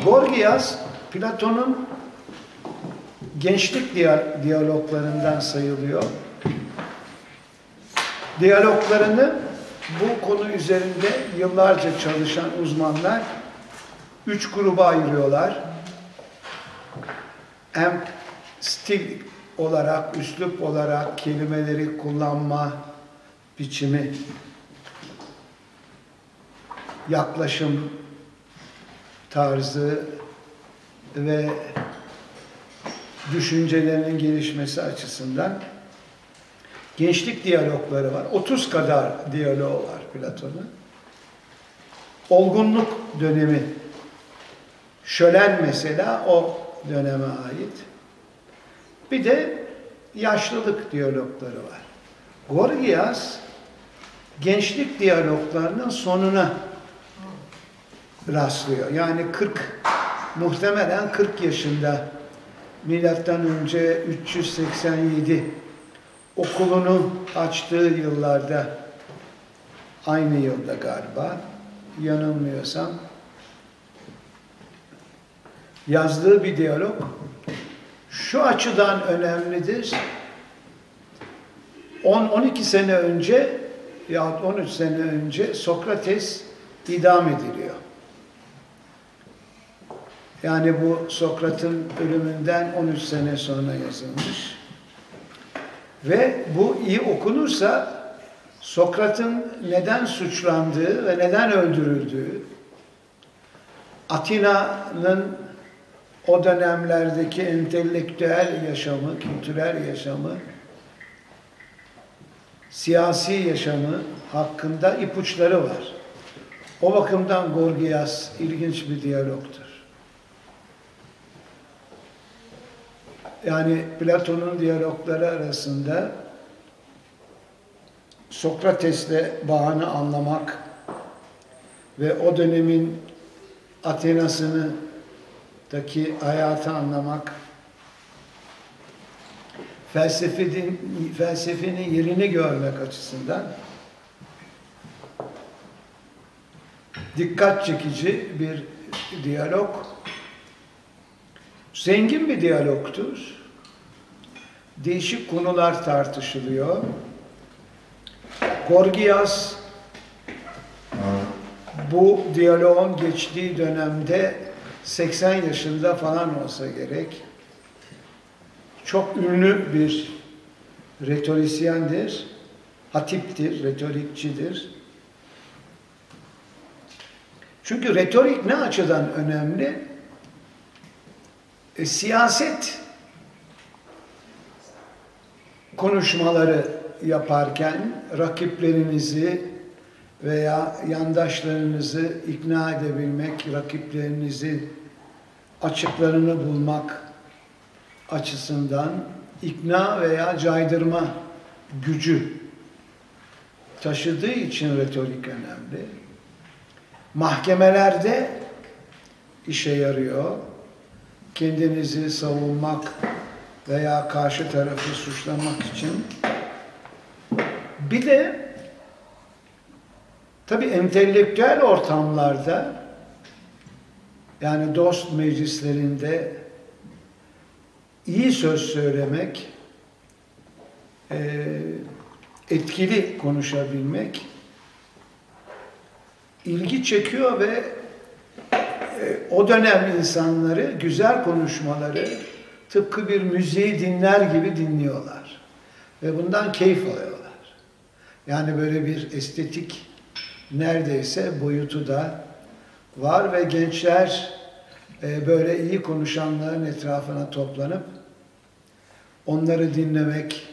Gorgias, Platon'un gençlik diyaloglarından sayılıyor. Diyaloglarını bu konu üzerinde yıllarca çalışan uzmanlar 3 gruba ayırıyorlar. Hem stil olarak, üslup olarak kelimeleri kullanma biçimi, yaklaşım tarzı ve düşüncelerinin gelişmesi açısından gençlik diyalogları var. 30 kadar diyaloğu var Platon'un. Olgunluk dönemi, şölen mesela o döneme ait. Bir de yaşlılık diyalogları var. Gorgias gençlik diyaloglarının sonuna rastlıyor. Yani muhtemelen 40 yaşında milattan önce 387 okulunu açtığı yıllarda, aynı yılda galiba, yanılmıyorsam, yazdığı bir diyalog şu açıdan önemlidir. 10-12 sene önce yahut 13 sene önce Sokrates idam ediliyor. Yani bu Sokrat'ın ölümünden 13 sene sonra yazılmış. Ve bu iyi okunursa Sokrat'ın neden suçlandığı ve neden öldürüldüğü, Atina'nın o dönemlerdeki entelektüel yaşamı, kültürel yaşamı, siyasi yaşamı hakkında ipuçları var. O bakımdan Gorgias ilginç bir diyalogtur. Yani Platon'un diyalogları arasında Sokrates'le bağını anlamak ve o dönemin Atina'sındaki hayatı anlamak, felsefenin yerini görmek açısından dikkat çekici bir diyalog. Zengin bir diyalogtur. Değişik konular tartışılıyor. Gorgias bu diyaloğun geçtiği dönemde 80 yaşında falan olsa gerek. Çok ünlü bir retorisyendir, hatiptir, retorikçidir. Çünkü retorik ne açıdan önemli? Siyaset konuşmaları yaparken rakiplerinizi veya yandaşlarınızı ikna edebilmek, rakiplerinizi açıklarını bulmak açısından ikna veya caydırma gücü taşıdığı için retorik önemli. Mahkemelerde işe yarıyor. Kendinizi savunmak veya karşı tarafı suçlamak için. Bir de tabii entelektüel ortamlarda, yani dost meclislerinde iyi söz söylemek, etkili konuşabilmek ilgi çekiyor ve o dönem insanları güzel konuşmaları tıpkı bir müziği dinler gibi dinliyorlar. Ve bundan keyif alıyorlar. Yani böyle bir estetik neredeyse boyutu da var ve gençler böyle iyi konuşanların etrafına toplanıp onları dinlemek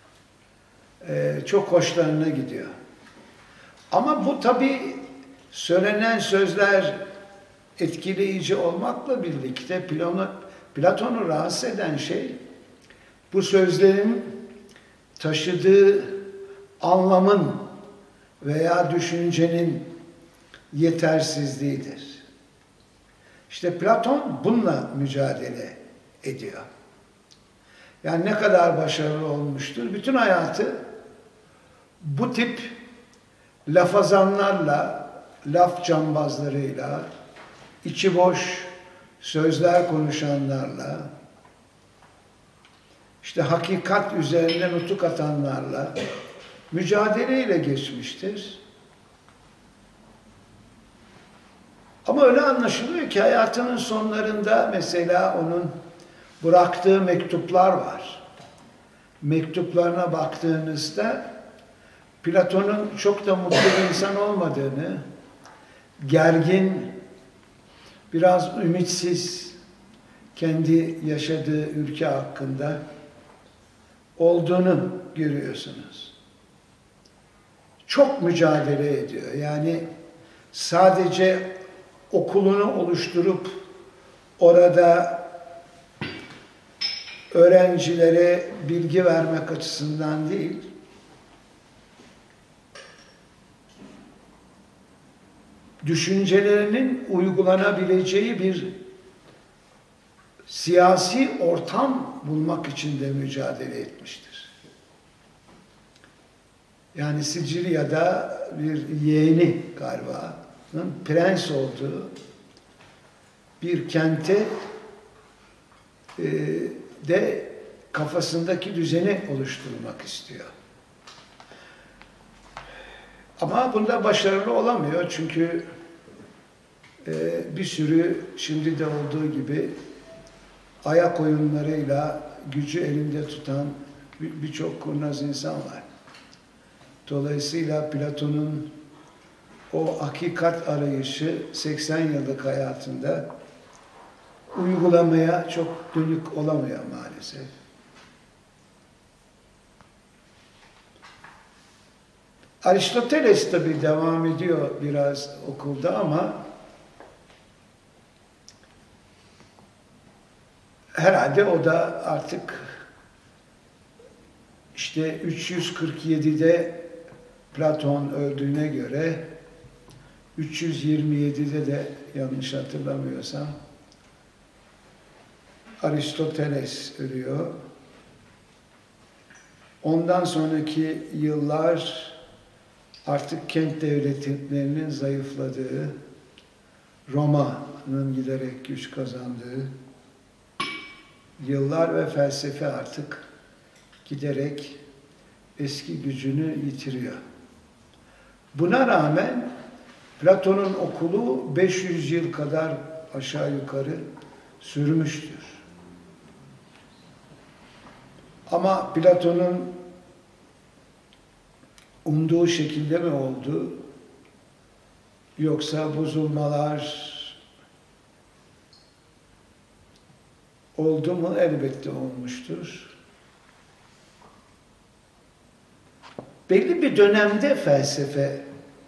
çok hoşlarına gidiyor. Ama bu tabii söylenen sözler etkileyici olmakla birlikte Platon'u rahatsız eden şey bu sözlerin taşıdığı anlamın veya düşüncenin yetersizliğidir. İşte Platon bununla mücadele ediyor. Yani ne kadar başarılı olmuştur? Bütün hayatı bu tip lafazanlarla, laf cambazlarıyla, içi boş sözler konuşanlarla, işte hakikat üzerinde nutuk atanlarla mücadeleyle geçmiştir. Ama öyle anlaşılıyor ki hayatının sonlarında mesela onun bıraktığı mektuplar var. Mektuplarına baktığınızda Platon'un çok da mutlu bir insan olmadığını, gergin, biraz ümitsiz, kendi yaşadığı ülke hakkında olduğunu görüyorsunuz. Çok mücadele ediyor. Yani sadece okulunu oluşturup orada öğrencilere bilgi vermek açısından değil, düşüncelerinin uygulanabileceği bir siyasi ortam bulmak için de mücadele etmiştir. Yani Sicilya'da bir yeğeni galiba prens olduğu bir kente de kafasındaki düzeni oluşturmak istiyor. Ama bunda başarılı olamıyor çünkü bir sürü şimdi de olduğu gibi ayak oyunlarıyla gücü elinde tutan birçok kurnaz insan var. Dolayısıyla Platon'un o hakikat arayışı 80 yıllık hayatında uygulamaya çok dönük olamıyor maalesef. Aristoteles tabii devam ediyor biraz okulda ama herhalde o da artık işte 347'de Platon öldüğüne göre 327'de de yanlış hatırlamıyorsam Aristoteles ölüyor. Ondan sonraki yıllar artık kent devletlerinin zayıfladığı, Roma'nın giderek güç kazandığı yıllar ve felsefe artık giderek eski gücünü yitiriyor. Buna rağmen Platon'un okulu 500 yıl kadar aşağı yukarı sürmüştür. Ama Platon'un umduğu şekilde mi oldu? Yoksa bozulmalar oldu mu? Elbette olmuştur. Belli bir dönemde felsefe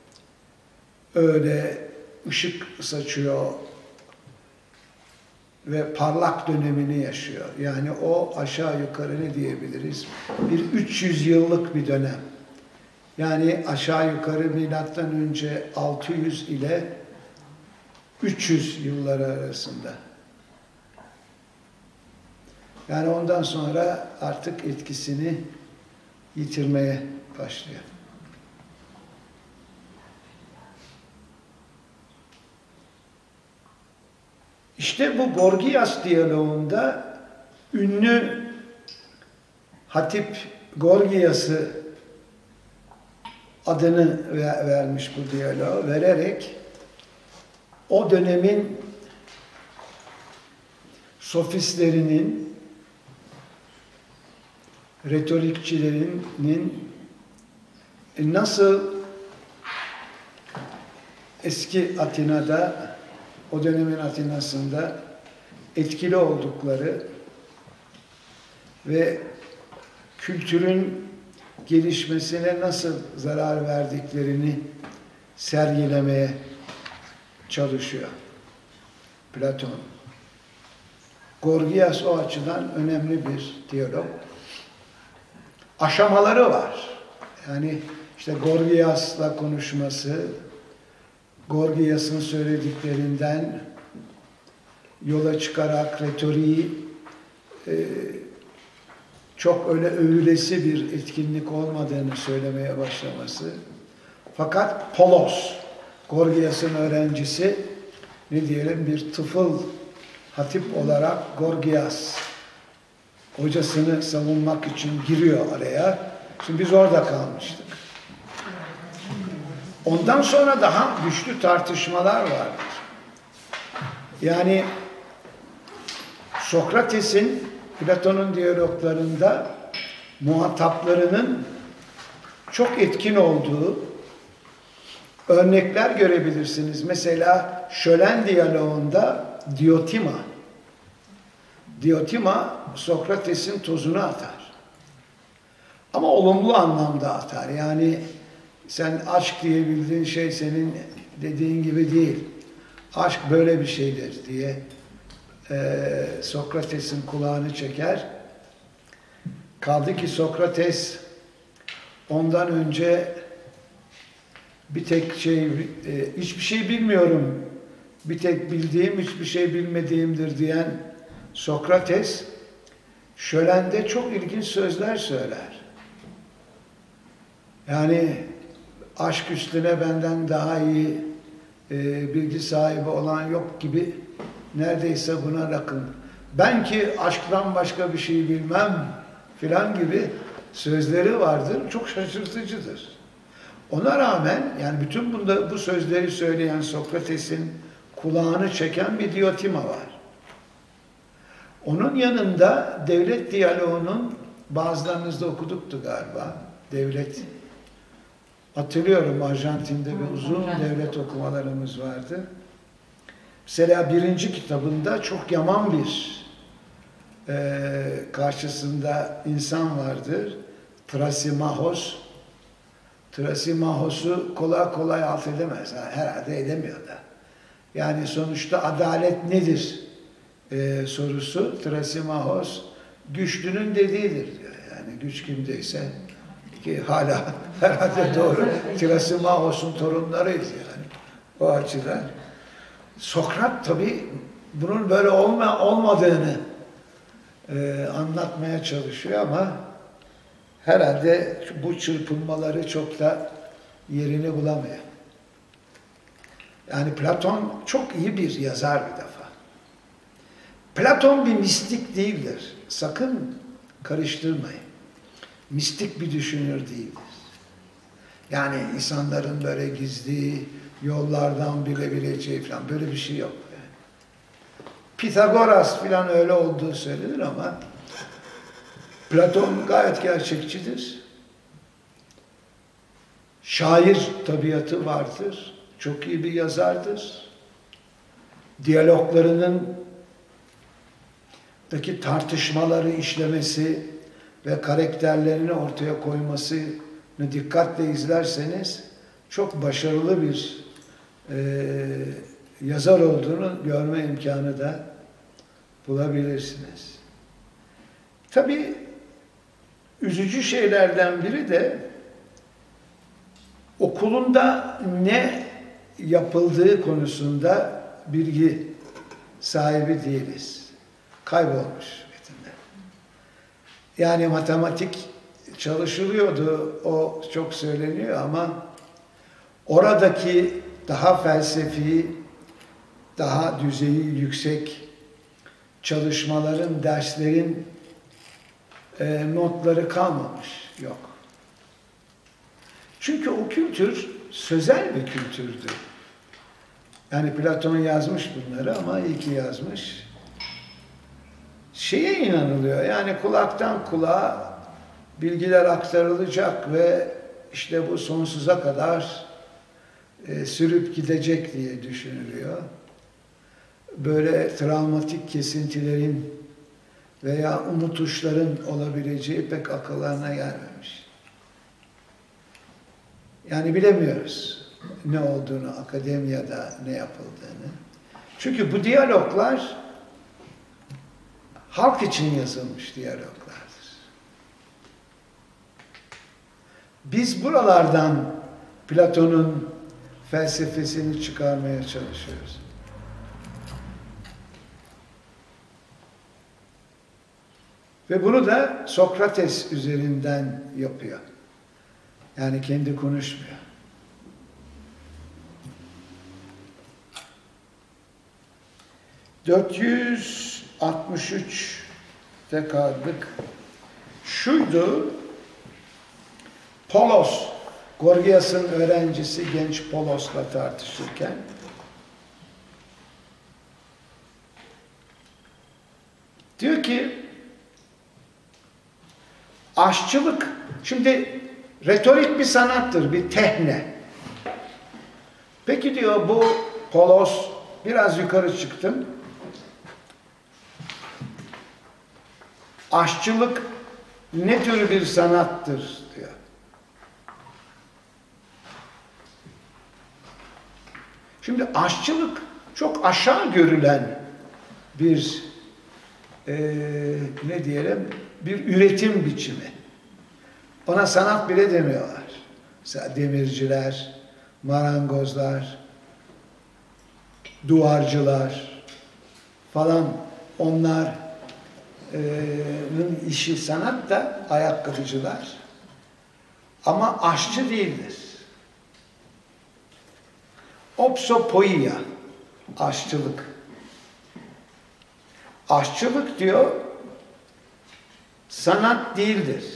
öyle ışık saçıyor ve parlak dönemini yaşıyor. Yani o aşağı yukarı ne diyebiliriz? Bir 300 yıllık bir dönem. Yani aşağı yukarı milattan önce 600 ile 300 yılları arasında. Yani ondan sonra artık etkisini yitirmeye başlıyor. İşte bu Gorgias diyaloğunda ünlü Hatip Gorgias'ı adını vermiş bu diyaloğu vererek o dönemin sofistlerinin, retorikçilerinin nasıl eski Atina'da, o dönemin Atina'sında etkili oldukları ve kültürün gelişmesine nasıl zarar verdiklerini sergilemeye çalışıyor Platon. Gorgias o açıdan önemli bir diyalog. Aşamaları var. Yani işte Gorgias'la konuşması, Gorgias'ın söylediklerinden yola çıkarak retoriği çok öyle övülesi bir etkinlik olmadığını söylemeye başlaması. Fakat Polos, Gorgias'ın öğrencisi, ne diyelim bir tıfıl hatip olarak Gorgias hocasını savunmak için giriyor araya. Şimdi biz orada kalmıştık. Ondan sonra daha güçlü tartışmalar vardır. Yani Sokrates'in Platon'un diyaloglarında muhataplarının çok etkin olduğu örnekler görebilirsiniz. Mesela Şölen diyaloğunda Diotima Sokrates'in tozunu atar. Ama olumlu anlamda atar. Yani sen aşk diye bildiğin şey senin dediğin gibi değil. Aşk böyle bir şeydir diye Sokrates'in kulağını çeker. Kaldı ki Sokrates ondan önce bir tek hiçbir şey bilmiyorum, bir tek bildiğim hiçbir şey bilmediğimdir diyen Sokrates, Şölen'de çok ilginç sözler söyler. Yani aşk üstüne benden daha iyi bilgi sahibi olan yok gibi neredeyse buna yakın. Ben ki aşktan başka bir şey bilmem filan gibi sözleri vardır. Çok şaşırtıcıdır. Ona rağmen yani bütün bu sözleri söyleyen Sokrates'in kulağını çeken bir Diotima var. Onun yanında devlet diyaloğunun bazılarınızda okuduktu galiba. Devlet. Hatırlıyorum Arjantin'de bir uzun devlet okumalarımız vardı. Mesela birinci kitabında çok yaman bir karşısında insan vardır. Trasimahos. Trasimahos'u kolay kolay alt edemez. Herhalde edemiyor da. Yani sonuçta adalet nedir sorusu Trasimahos güçlünün dediğidir diyor. Yani güç kimdeyse ki hala herhalde doğru. Trasimahos'un torunlarıyız yani. O açıdan. Sokrat tabii bunun böyle olmadığını anlatmaya çalışıyor ama herhalde bu çırpınmaları çok da yerini bulamıyor. Yani Platon çok iyi bir yazar bir defa. Platon bir mistik değildir. Sakın karıştırmayın. Mistik bir düşünür değildir. Yani insanların böyle gizli yollardan bilebileceği falan böyle bir şey yok. Yani. Pitagoras falan öyle olduğu söylenir ama Platon gayet gerçekçidir. Şair tabiatı vardır. Çok iyi bir yazardır. Diyaloglarının daki tartışmaları işlemesi ve karakterlerini ortaya koymasını dikkatle izlerseniz çok başarılı bir yazar olduğunu görme imkanı da bulabilirsiniz. Tabii üzücü şeylerden biri de okulunda ne yapıldığı konusunda bilgi sahibi değiliz. Kaybolmuş metinler. Yani matematik çalışılıyordu, o çok söyleniyor ama oradaki daha felsefi, daha düzeyi yüksek çalışmaların, derslerin notları kalmamış, yok. Çünkü o kültür sözel bir kültürdü. Yani Platon yazmış bunları ama iyi ki yazmış. Şeye inanılıyor, yani kulaktan kulağa bilgiler aktarılacak ve işte bu sonsuza kadar sürüp gidecek diye düşünülüyor. Böyle travmatik kesintilerin veya unutuşların olabileceği pek akıllarına gelmemiş. Yani bilemiyoruz ne olduğunu, akademiyada ne yapıldığını. Çünkü bu diyaloglar halk için yazılmış diyaloglardır. Biz buralardan Platon'un felsefesini çıkarmaya çalışıyoruz. Ve bunu da Sokrates üzerinden yapıyor. Yani kendi konuşmuyor. 463'te kaldık. Şuydu, Polos, Gorgias'ın öğrencisi genç Polos'la tartışırken diyor ki aşçılık, şimdi retorik bir sanattır, bir tehne. Peki diyor bu Polos, biraz yukarı çıktım. Aşçılık ne tür bir sanattır diyor. Şimdi aşçılık çok aşağı görülen bir ne diyelim, bir üretim biçimi. Ona sanat bile demiyorlar. Mesela demirciler, marangozlar, duvarcılar falan, onların işi sanat da ayakkabıcılar. Ama aşçı değildir. Opsopoia, aşçılık. Aşçılık diyor, sanat değildir.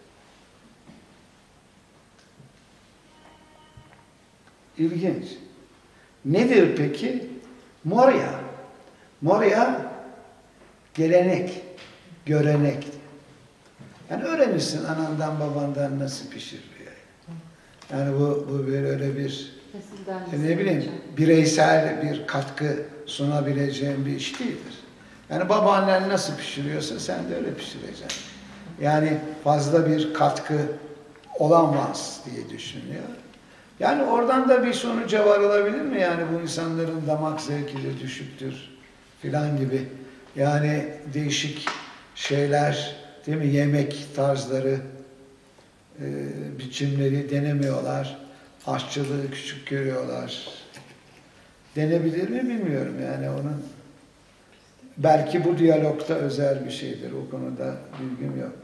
İlginç. Nedir peki? Moria. Moria, gelenek, görenek. Yani öğrenirsin anandan babandan nasıl pişiriliyor. Yani bu böyle bir ne bileyim bireysel bir katkı sunabileceğin bir iş değildir. Yani babaannen nasıl pişiriyorsa sen de öyle pişireceksin. Yani fazla bir katkı olamaz diye düşünüyor. Yani oradan da bir sonuca varılabilir mi? Yani bu insanların damak zevki de düşüktür filan gibi. Yani değişik şeyler, değil mi? Yemek tarzları, biçimleri denemiyorlar. Aşçılığı küçük görüyorlar. Denebilir mi bilmiyorum yani onun. Belki bu diyalogda özel bir şeydir. O konuda bilgim yok.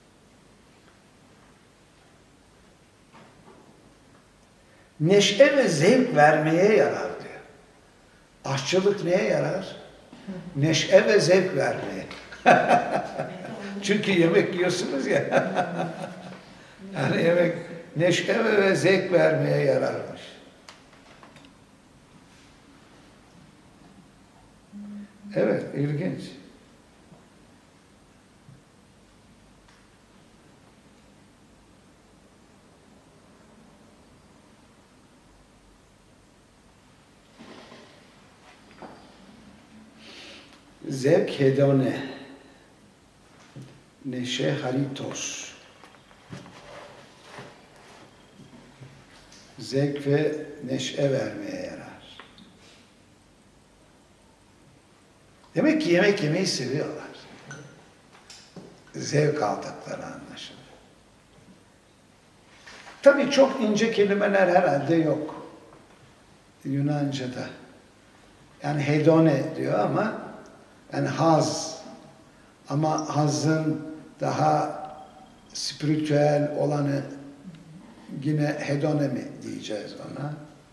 Neşe ve zevk vermeye yarar diyor. Aşçılık neye yarar? Neşe ve zevk vermeye. Çünkü yemek yiyorsunuz ya. Yani yemek neşe ve zevk vermeye yararmış. Evet, ilginç. Zevk hedone, neşe haritos. Zevk ve neşe vermeye yarar. Demek ki yemek yemeyi seviyorlar. Zevk aldıkları anlaşılıyor. Tabii çok ince kelimeler herhalde yok Yunanca'da. Yani hedone diyor ama yani haz, ama hazın daha spiritüel olanı yine hedone mi diyeceğiz ona?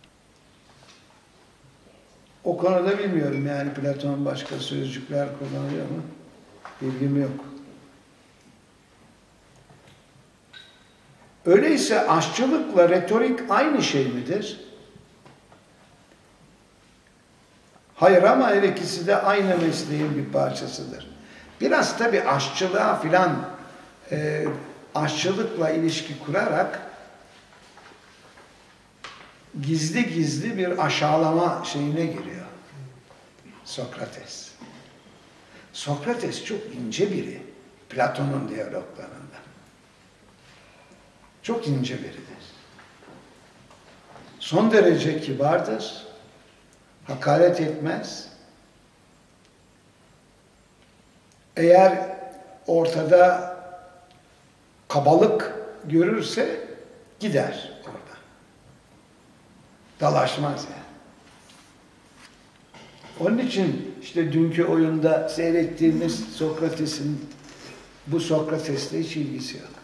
O konuda bilmiyorum yani Platon başka sözcükler kullanıyor mu? Bilgim yok. Öyleyse aşçılıkla retorik aynı şey midir? Hayır, ama her ikisi de aynı mesleğin bir parçasıdır. Biraz tabii aşçılığa filan aşçılıkla ilişki kurarak gizli gizli bir aşağılama şeyine giriyor Sokrates. Sokrates çok ince biri Platon'un diyaloglarında. Çok ince biridir. Son derece kibardır. Hakaret etmez. Eğer ortada kabalık görürse gider orada. Dalaşmaz yani. Onun için işte dünkü oyunda seyrettiğimiz Sokrates'in bu Sokrates'le hiç ilgisi yok.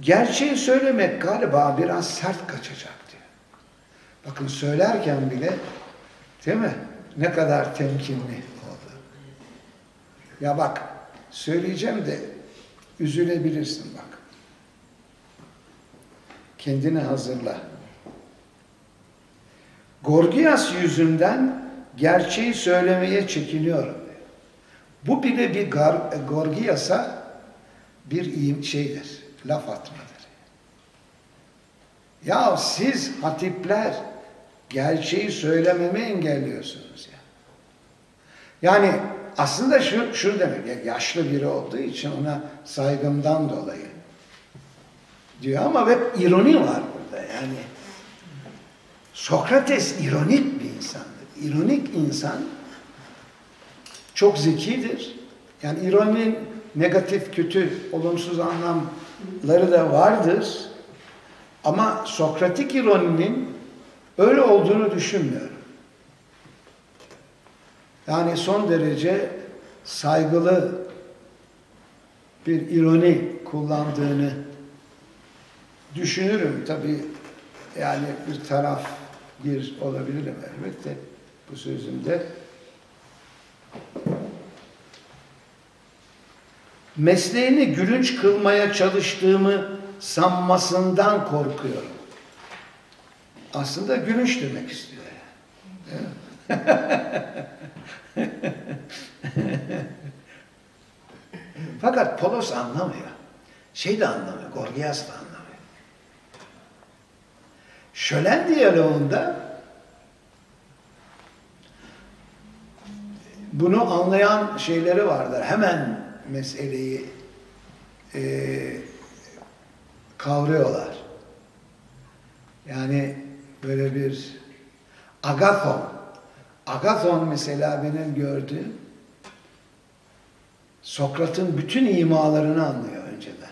Gerçeği söylemek galiba biraz sert kaçacak diyor. Bakın söylerken bile, değil mi? Ne kadar temkinli oldu. Ya bak, söyleyeceğim de üzülebilirsin bak. Kendini hazırla. Gorgias yüzünden gerçeği söylemeye çekiniyorum diyor. Bu bile bir Gorgias'a bir şeydir, laf atmadır. Ya siz hatipler gerçeği söylememi engelliyorsunuz ya. Yani aslında şu demek, yaşlı biri olduğu için ona saygımdan dolayı diyor ama hep ironi var burada yani. Sokrates ironik bir insandır. İronik insan çok zekidir. Yani ironinin negatif, kötü, olumsuz anlamları da vardır. Ama Sokratik ironinin öyle olduğunu düşünmüyorum. Yani son derece saygılı bir ironi kullandığını düşünürüm. Tabii yani bir taraf olabilirim elbette bu sözümde. Mesleğini gülünç kılmaya çalıştığımı sanmasından korkuyorum. Aslında gülünç demek istiyor yani. Fakat Polos anlamıyor. Şey de anlamıyor, Gorgias da anlamıyor. Şölen diyaloğunda bunu anlayan şeyleri vardır. Hemen meseleyi kavruyorlar. Yani böyle bir Agathon mesela benim gördüğüm Sokrat'ın bütün imalarını anlıyor önceden.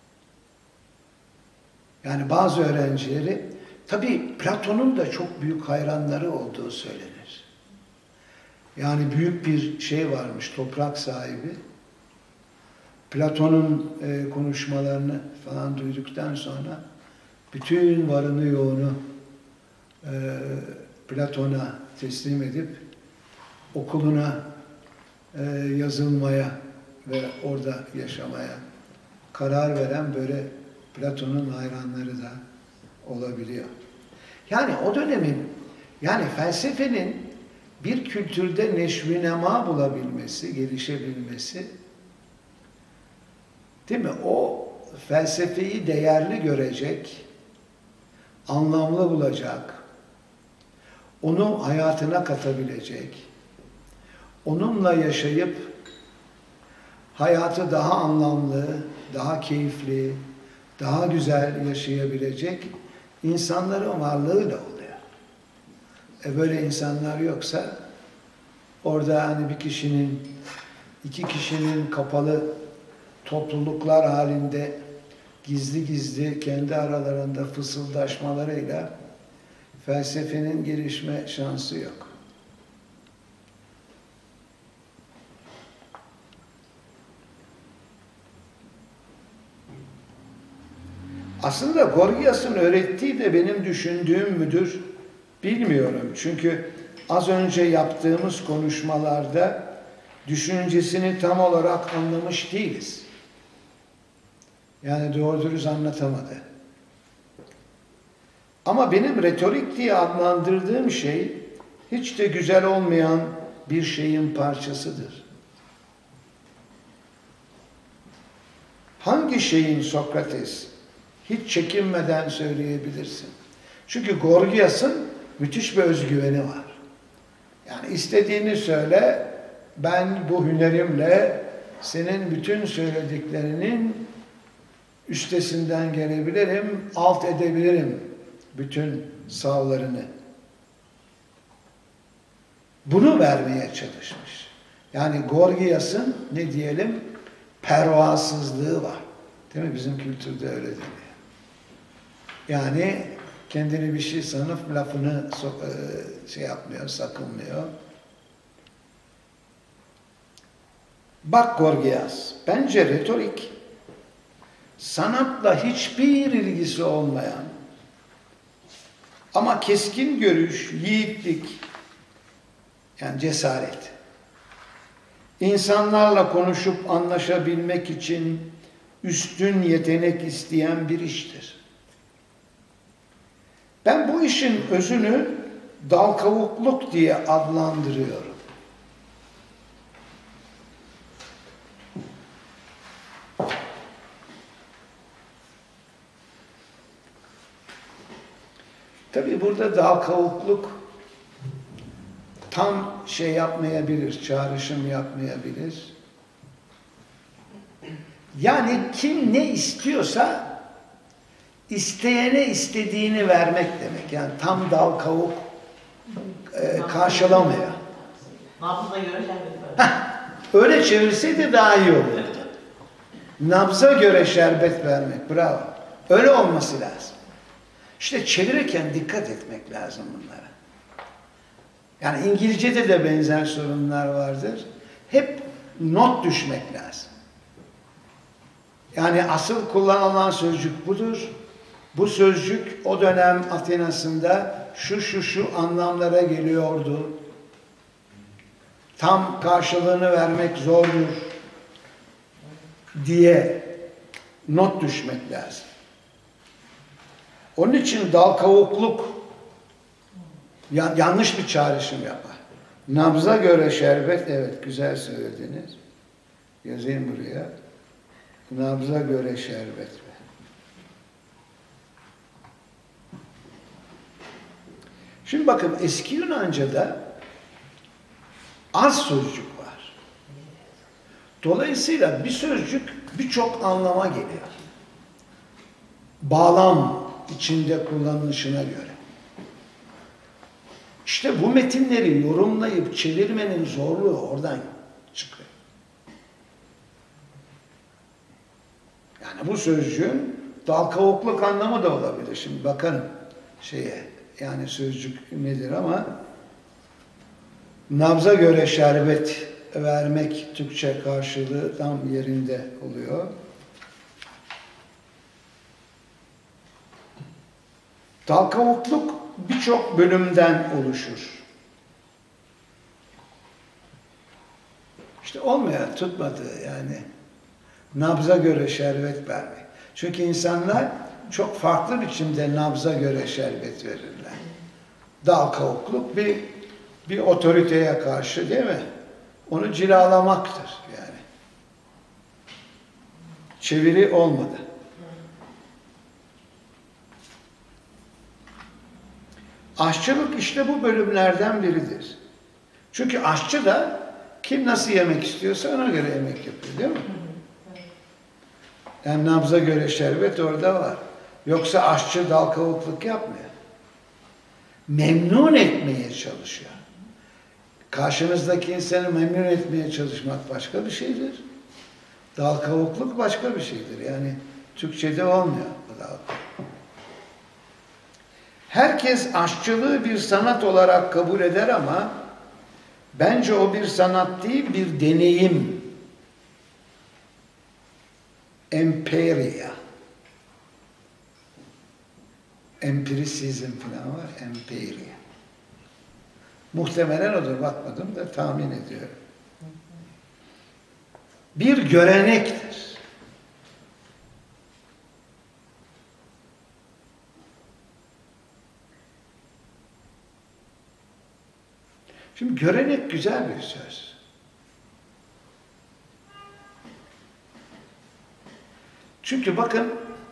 Yani bazı öğrencileri, tabii Platon'un da çok büyük hayranları olduğu söylenir. Yani büyük bir şey varmış, toprak sahibi. Platon'un konuşmalarını falan duyduktan sonra bütün varını yoğunu Platon'a teslim edip okuluna yazılmaya ve orada yaşamaya karar veren böyle Platon'un hayranları da olabiliyor. Yani o dönemin, yani felsefenin bir kültürde neşvinema bulabilmesi, gelişebilmesi, değil mi? O felsefeyi değerli görecek, anlamlı bulacak, onu hayatına katabilecek, onunla yaşayıp hayatı daha anlamlı, daha keyifli, daha güzel yaşayabilecek insanların varlığıyla oluyor. Böyle insanlar yoksa orada hani bir kişinin, iki kişinin kapalı topluluklar halinde gizli gizli kendi aralarında fısıldaşmalarıyla felsefenin gelişme şansı yok. Aslında Gorgias'ın öğrettiği de benim düşündüğüm müdür bilmiyorum. Çünkü az önce yaptığımız konuşmalarda düşüncesini tam olarak anlamış değiliz. Yani doğru dürüst anlatamadı. Ama benim retorik diye adlandırdığım şey hiç de güzel olmayan bir şeyin parçasıdır. Hangi şeyin Sokrates? Hiç çekinmeden söyleyebilirsin. Çünkü Gorgias'ın müthiş bir özgüveni var. Yani istediğini söyle, ben bu hünerimle senin bütün söylediklerinin üstesinden gelebilirim, alt edebilirim bütün savlarını. Bunu vermeye çalışmış. Yani Gorgias'ın ne diyelim pervasızlığı var. Değil mi? Bizim kültürde öyle deniyor. Yani kendini bir şey sanıp lafını şey yapmıyor, sakınmıyor. Bak Gorgias, bence retorik sanatla hiçbir ilgisi olmayan ama keskin görüş, yiğitlik, yani cesaret, insanlarla konuşup anlaşabilmek için üstün yetenek isteyen bir iştir. Ben bu işin özünü dal kavukluk diye adlandırıyorum. Tabii burada dal kavukluk tam şey yapmayabilir, çağrışım yapmayabilir. Yani kim ne istiyorsa isteyene istediğini vermek demek. Yani tam dal kavuk karşılamıyor. Nabza göre şerbet vermek. Öyle çevirseydi daha iyi olurdu. Nabza göre şerbet vermek. Bravo. Öyle olması lazım. İşte çevirirken dikkat etmek lazım bunlara. Yani İngilizce'de de benzer sorunlar vardır. Hep not düşmek lazım. Yani asıl kullanılan sözcük budur. Bu sözcük o dönem Atina'sında şu anlamlara geliyordu. Tam karşılığını vermek zordur diye not düşmek lazım. Onun için dal kavukluk yanlış bir çağrışım yapar. Nabza göre şerbet, evet güzel söylediniz. Yazayım buraya. Nabza göre şerbet. Şimdi bakın eski Yunanca'da az sözcük var. Dolayısıyla bir sözcük birçok anlama geliyor. Bağlam içinde kullanılışına göre. İşte bu metinleri yorumlayıp çevirmenin zorluğu oradan çıkıyor. Yani bu sözcüğün dal kavukluk anlamı da olabilir. Şimdi bakalım yani sözcük nedir ama nabza göre şerbet vermek Türkçe karşılığı tam yerinde oluyor. Dal kavukluk birçok bölümden oluşur. İşte olmayan, tutmadı yani. Nabza göre şerbet vermek. Çünkü insanlar çok farklı biçimde nabza göre şerbet verirler. Dal kavukluk bir otoriteye karşı değil mi? Onu cilalamaktır yani. Çeviri olmadı. Aşçılık işte bu bölümlerden biridir. Çünkü aşçı da kim nasıl yemek istiyorsa ona göre yemek yapıyor değil mi? Yani nabza göre şerbet orada var. Yoksa aşçı dal kavukluk yapmıyor. Memnun etmeye çalışıyor. Karşınızdaki insanı memnun etmeye çalışmak başka bir şeydir. Dal kavukluk başka bir şeydir. Yani Türkçe'de olmuyor bu dal kavukluk. Herkes aşçılığı bir sanat olarak kabul eder ama bence o bir sanat değil, bir deneyim. Empiria. Empirisizm falan var. Empiria. Muhtemelen odur. Bakmadım da tahmin ediyorum. Bir görenektir. Şimdi görenek güzel bir söz. Çünkü bakın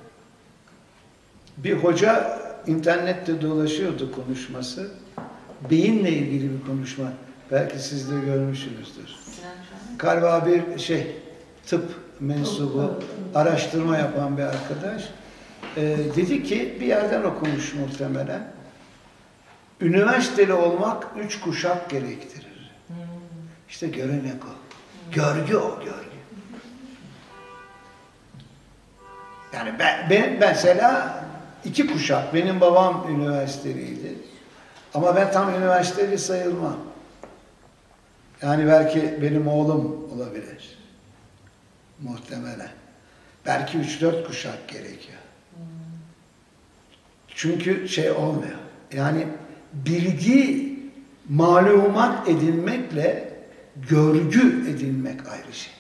bir hoca internette dolaşıyordu konuşması. Beyinle ilgili bir konuşma. Belki siz de görmüşsünüzdür. Galiba bir tıp mensubu, araştırma yapan bir arkadaş. Dedi ki bir yerden okumuş muhtemelen. Üniversiteli olmak 3 kuşak gerektirir. İşte görenek o. Görgü o, görgü. Yani ben mesela 2 kuşak. Benim babam üniversiteliydi. Ama ben tam üniversiteli sayılmam. Yani belki benim oğlum olabilir. Muhtemelen. Belki 3-4 kuşak gerekiyor. Çünkü şey olmuyor. Yani bilgi, malumat edinmekle görgü edinmek ayrı şey.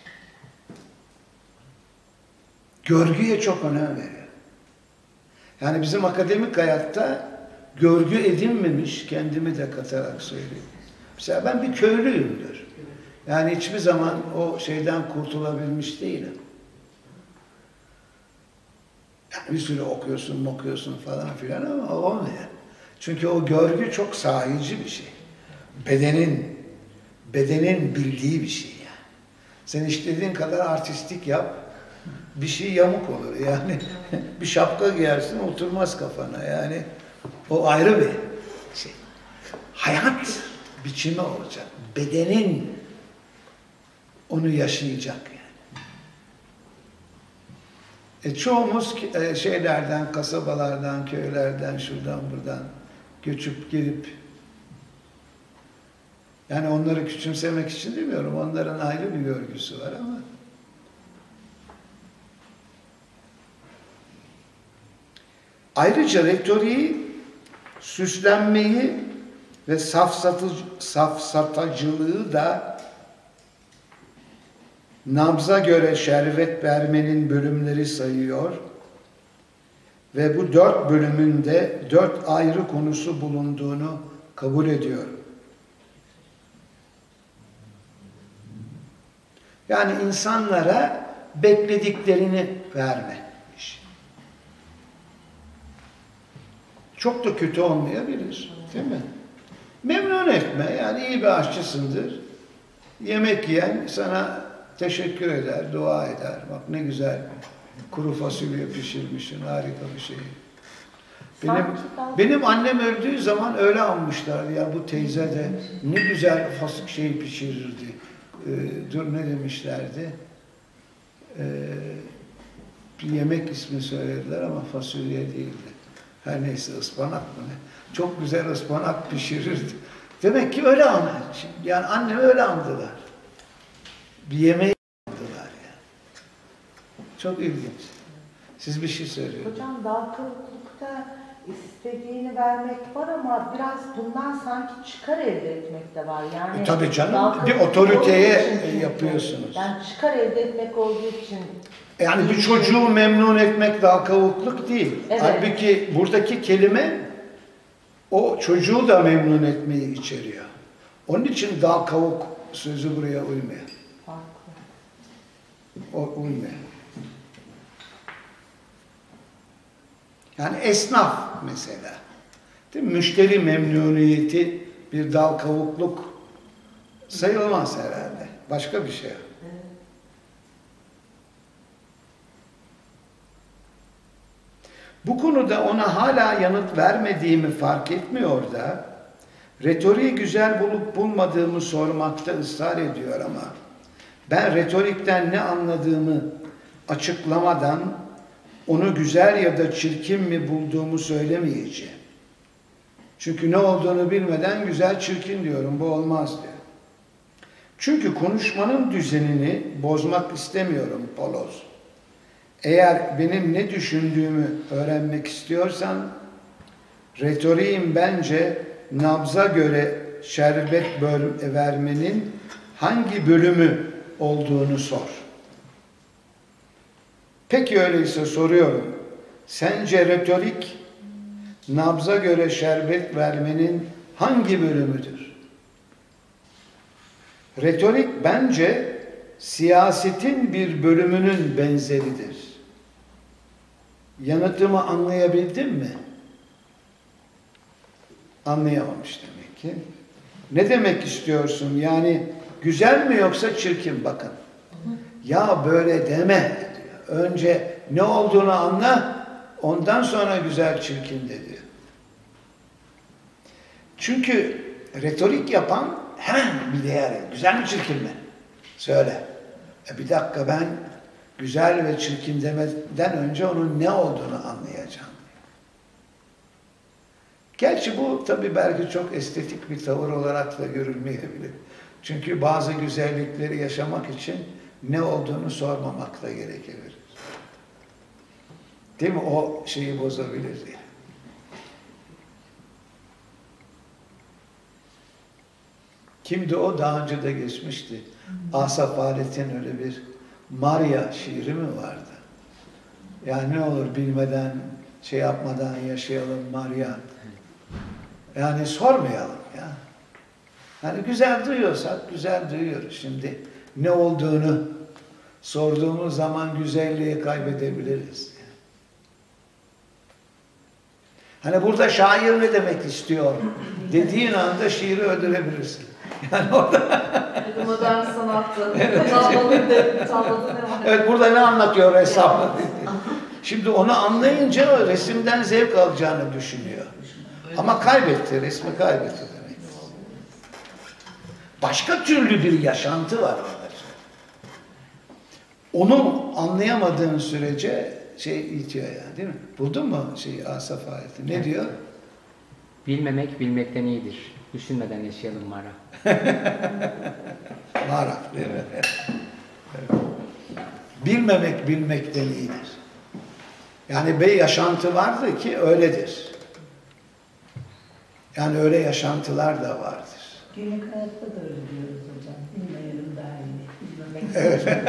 Görgüye çok önem veriyor. Yani bizim akademik hayatta görgü edinmemiş, kendimi de katarak söyleyeyim. Mesela ben bir köylüyümdür. Yani hiçbir zaman o şeyden kurtulabilmiş değilim. Yani bir sürü okuyorsun falan filan ama olmuyor. Çünkü o görgü çok sahici bir şey. Bedenin bildiği bir şey yani. Sen istediğin kadar artistik yap, bir şey yamuk olur. Yani bir şapka giyersin oturmaz kafana. Yani o ayrı bir şey. Hayat biçimi olacak. Bedenin onu yaşayacak yani. Çoğumuz şeylerden, kasabalardan, köylerden, şuradan buradan göçüp gelip, yani onları küçümsemek için demiyorum, onların ayrı bir görgüsü var ama ayrıca retoriği, süslenmeyi ve safsatacılığı da nabza göre şerbet vermenin bölümleri sayıyor ve bu 4 bölümünde 4 ayrı konusu bulunduğunu kabul ediyor. Yani insanlara beklediklerini vermemiş. Çok da kötü olmayabilir, değil mi? Memnun etme, yani iyi bir aşçısındır. Yemek yiyen sana teşekkür eder, dua eder. Bak ne güzel kuru fasulye pişirmişsin, harika bir şey. Benim annem öldüğü zaman öyle anmışlar ya, bu teyze de ne güzel şey pişirirdi. Dur ne demişlerdi? Bir yemek ismi söylediler ama fasulye değildi. Her neyse, ıspanak mı ne? Çok güzel ıspanak pişirirdi. Demek ki öyle anlar. Yani annemi öyle andılar. Bir yemeği andılar yani. Çok ilginç. Siz bir şey söylüyorsunuz. Hocam dağıtılıkta istediğini vermek var ama biraz bundan sanki çıkar elde etmek de var. Yani tabii canım, bir otoriteye yapıyorsunuz. Yani çıkar elde etmek olduğu için. Yani bir çocuğu memnun etmek dal kavukluk değil. Evet. Halbuki buradaki kelime o çocuğu da memnun etmeyi içeriyor. Onun için dal kavuk sözü buraya uymuyor. Farklı. O uymuyor. Yani esnaf mesela. Değil mi? Müşteri memnuniyeti bir dal kavukluk sayılmaz herhalde. Başka bir şey. Bu konuda ona hala yanıt vermediğimi fark etmiyor da retoriği güzel bulup bulmadığımı sormakta ısrar ediyor ama ben retorikten ne anladığımı açıklamadan onu güzel ya da çirkin mi bulduğumu söylemeyeceğim. Çünkü ne olduğunu bilmeden güzel çirkin diyorum, bu olmaz diyor. Çünkü konuşmanın düzenini bozmak istemiyorum Polos. Eğer benim ne düşündüğümü öğrenmek istiyorsan, retoriğin bence nabza göre şerbet vermenin hangi bölümü olduğunu sor. Peki öyleyse soruyorum. Sence retorik, nabza göre şerbet vermenin hangi bölümüdür? Retorik bence siyasetin bir bölümünün benzeridir. Yanıtımı anlayabildin mi? Anlayamamış demek ki. Ne demek istiyorsun? Yani güzel mi yoksa çirkin? Bakın. Ya böyle deme diyor. Önce ne olduğunu anla, ondan sonra güzel çirkin de diyor. Çünkü retorik yapan hemen bir değer. Güzel mi çirkin mi? Söyle. Bir dakika, ben güzel ve çirkin demeden önce onun ne olduğunu anlayacağım. Gerçi bu tabii belki çok estetik bir tavır olarak da görülmeyebilir. Çünkü bazı güzellikleri yaşamak için ne olduğunu sormamak da gerekebilir. Değil mi? O şeyi bozabilir diye. Kimdi o? Daha önce de geçmişti. Asaf Halet'in öyle bir Maria şiiri mi vardı? Yani ne olur bilmeden, şey yapmadan yaşayalım Maria. Yani sormayalım ya. Hani güzel duyuyorsak güzel duyuyoruz. Şimdi ne olduğunu sorduğumuz zaman güzelliği kaybedebiliriz. Hani burada şair ne demek istiyor dediğin anda şiiri öldürebilirsin. Yani orada Modern sanatta. Evet. Tabloda ne var? evet, burada ne anlatıyor hesap? Şimdi onu anlayınca o resimden zevk alacağını düşünüyor. Ama kaybetti, resmi kaybetti demek. Başka türlü bir yaşantı var orada. Onu anlayamadığın sürece şey itiyor yani, değil mi? Buldun mu Asaf Halet'i? Ne diyor? Bilmemek bilmekten iyidir. Düşünmeden yaşayalım Mara. Mara, değil mi? Evet. Bilmemek bilmekten iyidir. Yani bir yaşantı vardır ki öyledir. Yani öyle yaşantılar da vardır. Günlük hayatta da öyle diyoruz hocam. Bilmeyelim daha iyi. Bilmemek Evet.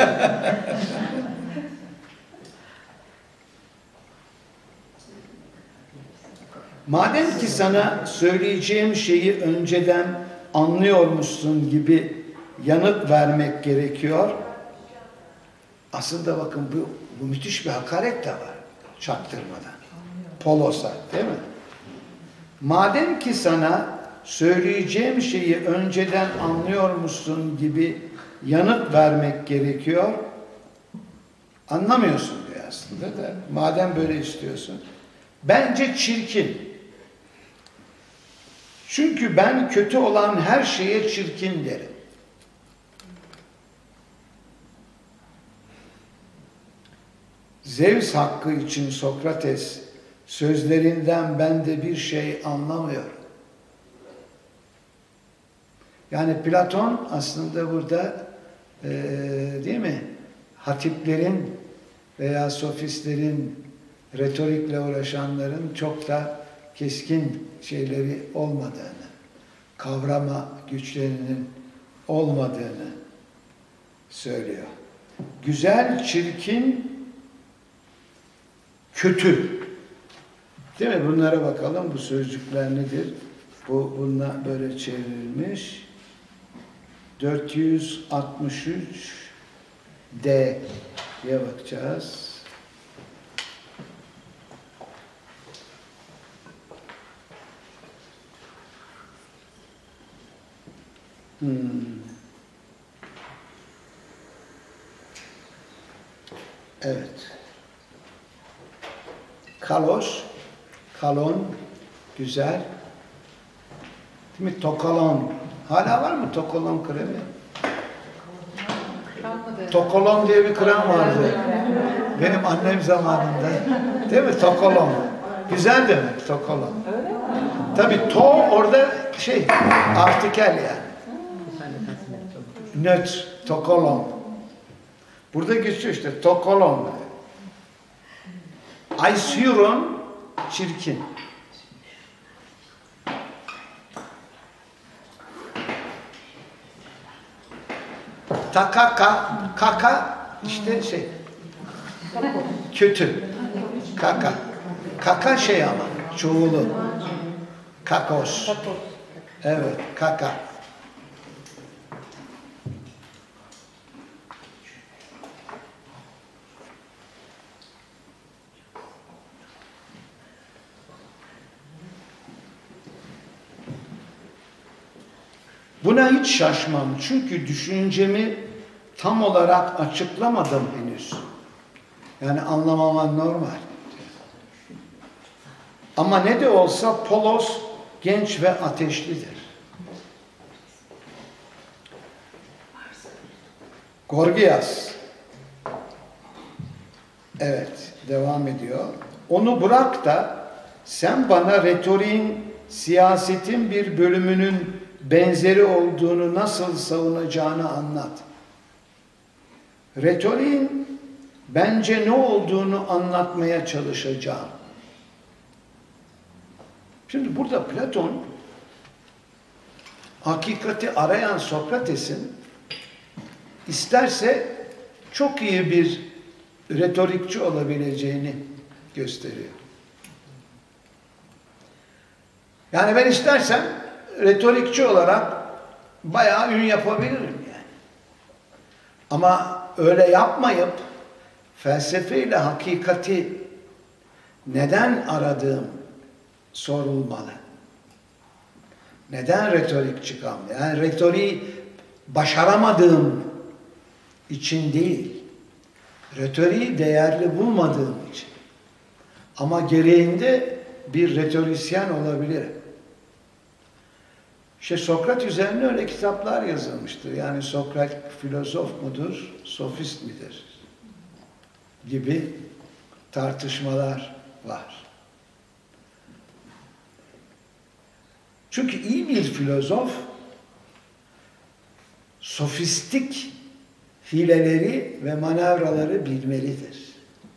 Madem ki sana söyleyeceğim şeyi önceden anlıyormuşsun gibi yanıt vermek gerekiyor. Aslında bakın bu müthiş bir hakaret de var çaktırmadan. Polos'a, değil mi? Madem ki sana söyleyeceğim şeyi önceden anlıyormuşsun gibi yanıt vermek gerekiyor. Anlamıyorsun diyor aslında da. Madem böyle istiyorsun. Bence çirkin. Çünkü ben kötü olan her şeye çirkin derim. Zevs hakkı için Sokrates sözlerinden ben de bir şey anlamıyorum. Yani Platon aslında burada değil mi? Hatiplerin veya sofistlerin, retorikle uğraşanların çok da keskin şeyleri olmadığını, kavrama güçlerinin olmadığını söylüyor. Güzel, çirkin, kötü. Değil mi? Bunlara bakalım. Bu sözcükler nedir? Bununla böyle çevrilmiş. 463 D'ye bakacağız. Evet. Kalos, kalon, güzel. Değil mi? Tokalon. Hala var mı tokalon kremi? Tokalon diye bir krem vardı. Benim annem zamanında. Değil mi? Tokalon. Güzel demek tokalon. Tabii to orada artikel yani. Nötr, tokalon. Burada geçiyor işte tokalon. Aishuron çirkin. Takaka, kaka işte kötü. Kaka. Kaka ama çoğulu. Kakos. Evet, kaka. Buna hiç şaşmam çünkü düşüncemi tam olarak açıklamadım henüz. Yani anlamaman normal. Ama ne de olsa Polos genç ve ateşlidir. Gorgias. Evet, devam ediyor. Onu bırak da sen bana retoriğin, siyasetin bir bölümünün benzeri olduğunu nasıl savunacağını anlat. Retoriğin bence ne olduğunu anlatmaya çalışacağım. Şimdi burada Platon, hakikati arayan Sokrates'in isterse çok iyi bir retorikçi olabileceğini gösteriyor. Yani ben istersem retorikçi olarak bayağı ün yapabilirim yani. Ama öyle yapmayıp felsefeyle hakikati neden aradığım sorulmalı. Neden retorik çıkamıyor? Yani retoriği başaramadığım için değil, retoriği değerli bulmadığım için. Ama gereğinde bir retorisyen olabilirim. İşte Sokrat üzerine öyle kitaplar yazılmıştır. Yani Sokrat filozof mudur, sofist midir gibi tartışmalar var. Çünkü iyi bir filozof sofistik hileleri ve manevraları bilmelidir.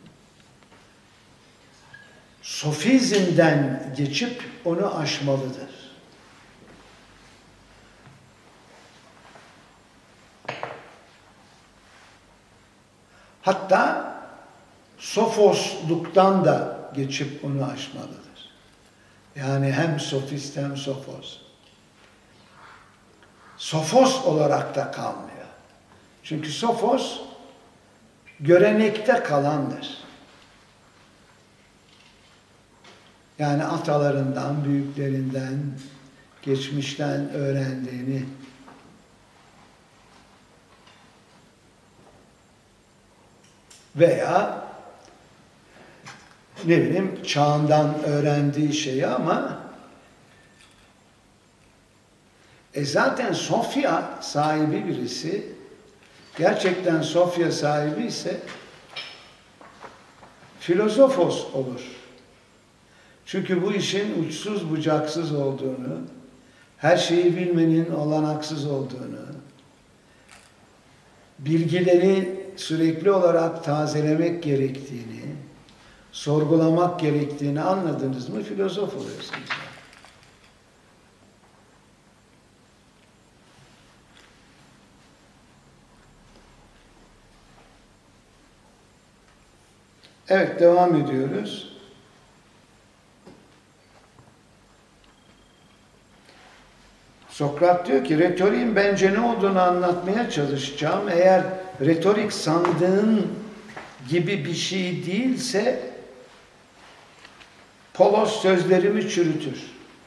Sofizmden geçip onu aşmalıdır. Hatta sofosluktan da geçip onu aşmalıdır. Yani hem sofist hem sofos. Sofos olarak da kalmıyor. Çünkü sofos görenekte kalandır. Yani atalarından, büyüklerinden, geçmişten öğrendiğini veya ne bileyim çağından öğrendiği şeyi ama zaten Sofya sahibi birisi, gerçekten Sofya sahibi ise filozofos olur. Çünkü bu işin uçsuz bucaksız olduğunu, her şeyi bilmenin olanaksız olduğunu, bilgileri sürekli olarak tazelemek gerektiğini, sorgulamak gerektiğini anladınız mı filozof oluyorsunuz. Evet, devam ediyoruz. Sokrat diyor ki, retoriğin bence ne olduğunu anlatmaya çalışacağım. Eğer retorik sandığın gibi bir şey değilse, Polos sözlerimi çürütür.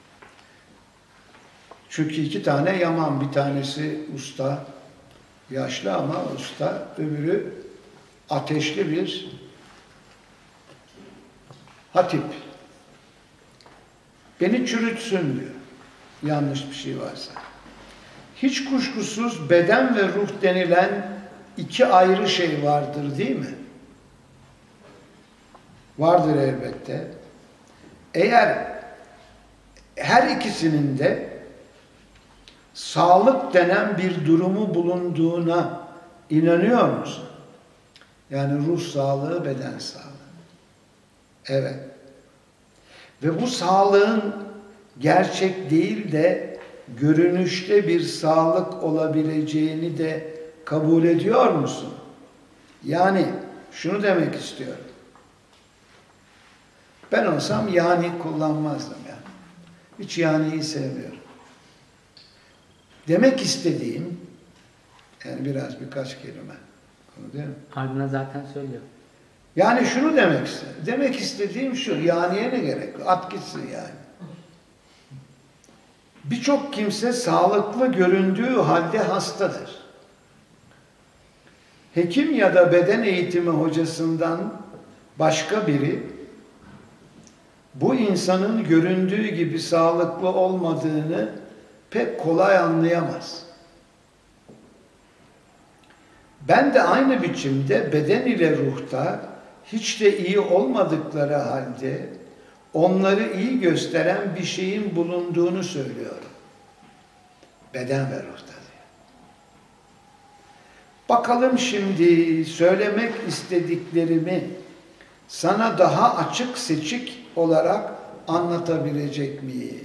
Çünkü iki tane yaman, bir tanesi usta, yaşlı ama usta, öbürü ateşli bir hatip. Beni çürütsün diyor. Yanlış bir şey varsa. Hiç kuşkusuz beden ve ruh denilen iki ayrı şey vardır değil mi? Vardır elbette. Eğer her ikisinin de sağlık denen bir durumu bulunduğuna inanıyor musun? Yani ruh sağlığı, beden sağlığı. Evet. Ve bu sağlığın gerçek değil de görünüşte bir sağlık olabileceğini de kabul ediyor musun? Yani şunu demek istiyorum. Ben olsam yani kullanmazdım yani. Hiç yaniyi sevmiyorum. Demek istediğim, yani birkaç kelime. Değil mi? Ardına zaten söylüyor. Yani şunu demek istedim. Demek istediğim şu, yaniye ne gerek? At gitsin yani. Birçok kimse sağlıklı göründüğü halde hastadır. Hekim ya da beden eğitimi hocasından başka biri bu insanın göründüğü gibi sağlıklı olmadığını pek kolay anlayamaz. Ben de aynı biçimde beden ile ruhta hiç de iyi olmadıkları halde onları iyi gösteren bir şeyin bulunduğunu söylüyorum. Beden ve ruhta diyor. Bakalım şimdi söylemek istediklerimi sana daha açık seçik olarak anlatabilecek miyim?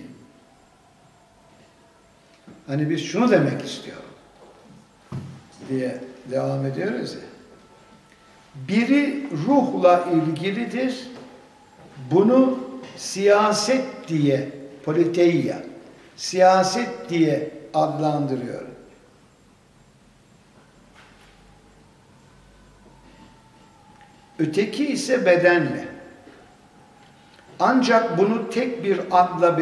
Hani biz şunu demek istiyorum diye devam ediyoruz ya. Biri ruhla ilgilidir. Bunu siyaset diye, politeia, siyaset diye adlandırıyorum. Öteki ise bedenle. Ancak bunu tek bir adla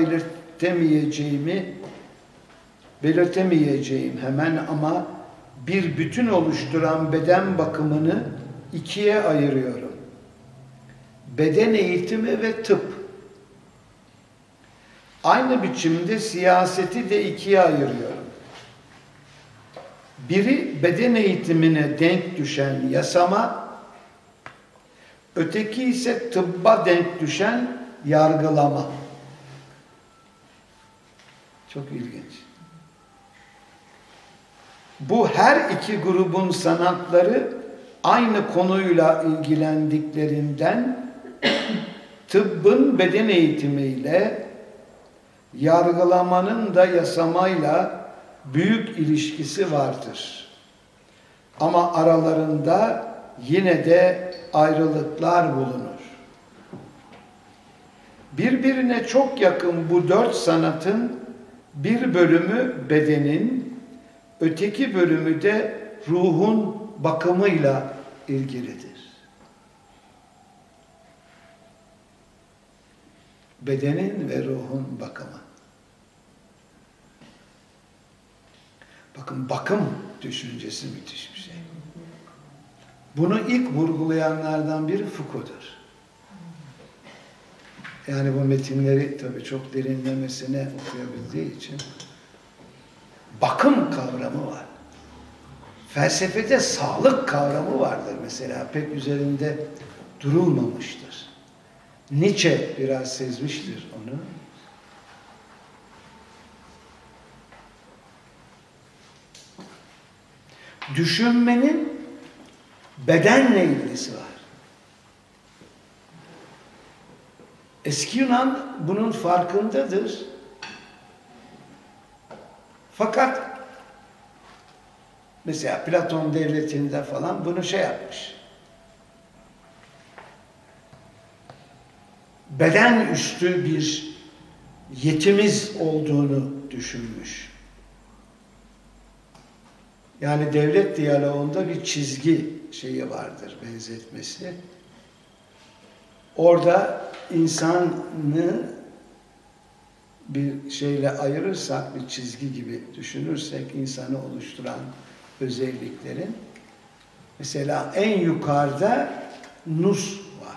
belirtemeyeceğim hemen ama bir bütün oluşturan beden bakımını ikiye ayırıyorum. Beden eğitimi ve tıp. Aynı biçimde siyaseti de ikiye ayırıyorum. Biri beden eğitimine denk düşen yasama, öteki ise tıbba denk düşen yargılama. Çok ilginç. Bu her iki grubun sanatları aynı konuyla ilgilendiklerinden tıbbın beden eğitimiyle, yargılamanın da yasamayla büyük ilişkisi vardır. Ama aralarında yine de ayrılıklar bulunur. Birbirine çok yakın bu dört sanatın bir bölümü bedenin, öteki bölümü de ruhun bakımıyla ilgilidir. Bedenin ve ruhun bakımı. Bakın bakım düşüncesi müthiş bir şey. Bunu ilk vurgulayanlardan biri Foucault'dur. Yani bu metinleri tabii çok derinlemesine okuyabildiği için bakım kavramı var. Felsefede sağlık kavramı vardır mesela. Pek üzerinde durulmamıştır. Nietzsche biraz sezmiştir onu. Düşünmenin bedenle ilgisi var. Eski Yunan bunun farkındadır. Fakat mesela Platon devletinde falan bunu şey yapmış. Beden üstü bir yetimiz olduğunu düşünmüş. Yani devlet diyaloğunda bir çizgi şeyi vardır, benzetmesi. Orada insanı bir şeyle ayırırsak, bir çizgi gibi düşünürsek insanı oluşturan özelliklerin mesela en yukarıda nus var.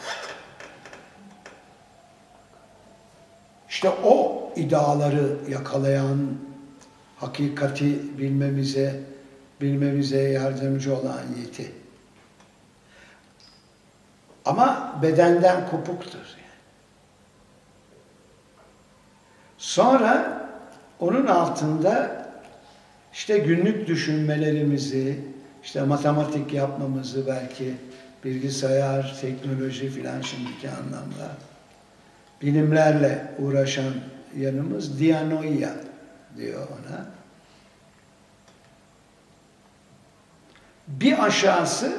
İşte o iddiaları yakalayan, hakikati bilmemize yardımcı olan yeti. Ama bedenden kopuktur. Sonra onun altında işte günlük düşünmelerimizi, işte matematik yapmamızı belki bilgisayar, teknoloji filan şimdiki anlamda bilimlerle uğraşan yanımız dianoia diyor ona. Bir aşağısı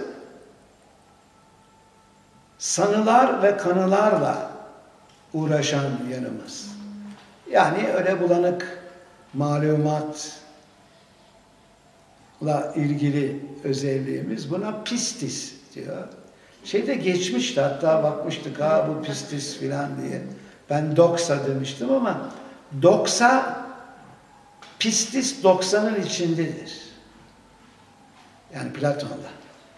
sanılar ve kanılarla uğraşan yanımız. Yani öyle bulanık malumatla ilgili özelliğimiz buna pistis diyor. Şeyde geçmişti hatta bakmıştık bu pistis filan diye. Ben doksa demiştim ama doksa pistis doksanın içindedir. Yani Platon'da.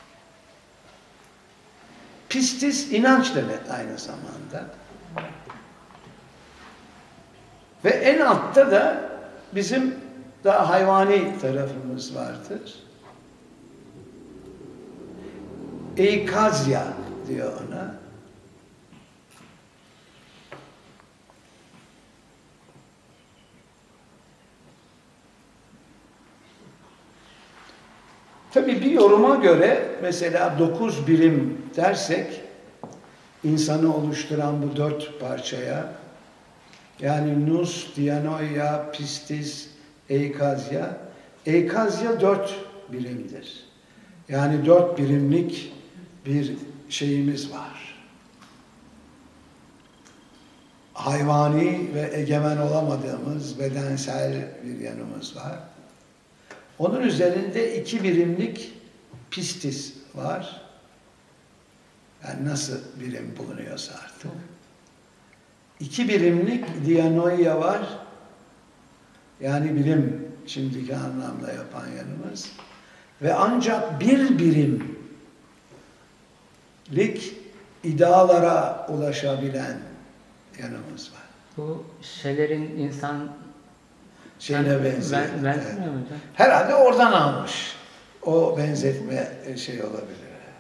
Pistis inanç demek aynı zamanda. Ve en altta da bizim daha hayvani tarafımız vardır. Eikazya diyor ona. Tabii bir yoruma göre mesela 9 birim dersek insanı oluşturan bu 4 parçaya, yani nous, dianoia, pistis, eikazya. Eikazya 4 birimdir. Yani 4 birimlik bir şeyimiz var. Hayvani ve egemen olamadığımız bedensel bir yanımız var. Onun üzerinde 2 birimlik pistis var. Yani nasıl birim bulunuyorsa artık. 2 birimlik dianoia var. Yani birim şimdiki anlamda yapan yanımız. Ve ancak 1 birimlik idealara ulaşabilen yanımız var. Bu şeylerin insan Şeyine benziyor. benzemiyor mu hocam? Herhalde oradan almış. O benzetme şey olabilir.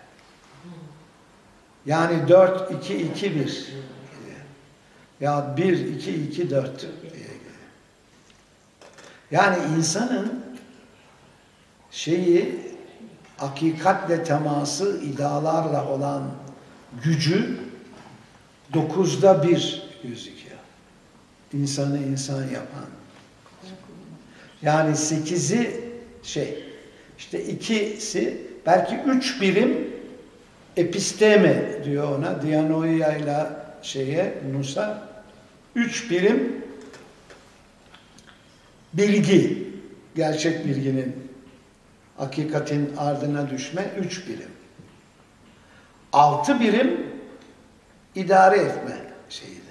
Yani 4, 2, 2, 1. Ya 1, 2, 2, 4 diye. Yani insanın hakikatle teması, idealarla olan gücü 9'da 1 gözüküyor. İnsanı insan yapan. Yani 8'i işte 2'si belki 3 birim episteme diyor ona, dianoia ile nusa 3 birim bilgi, gerçek bilginin, hakikatin ardına düşme 3 birim. 6 birim idare etme şeyidir.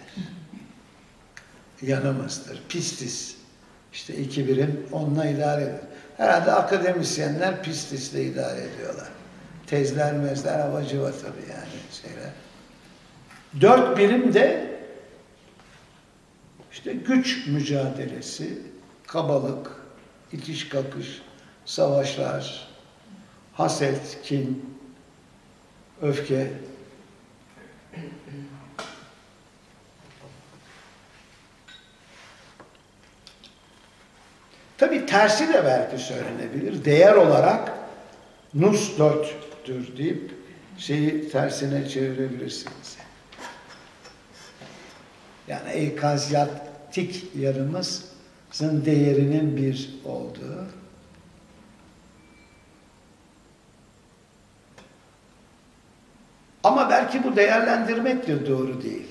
Yanımızdır. Pistis. İşte 2 birim onunla idare ediyor. Herhalde akademisyenler pistisle idare ediyorlar. Tezler, mezler, havacıva tabii yani şeyler. 4 birim de işte güç mücadelesi, kabalık, itiş kakış, savaşlar, haset, kin, öfke. Tabii tersi de belki söylenebilir. Değer olarak nus 4'tür deyip şeyi tersine çevirebilirsiniz. Yani eikazyatik yarımızın değerinin 1 olduğu. Ama belki bu değerlendirmek de doğru değil.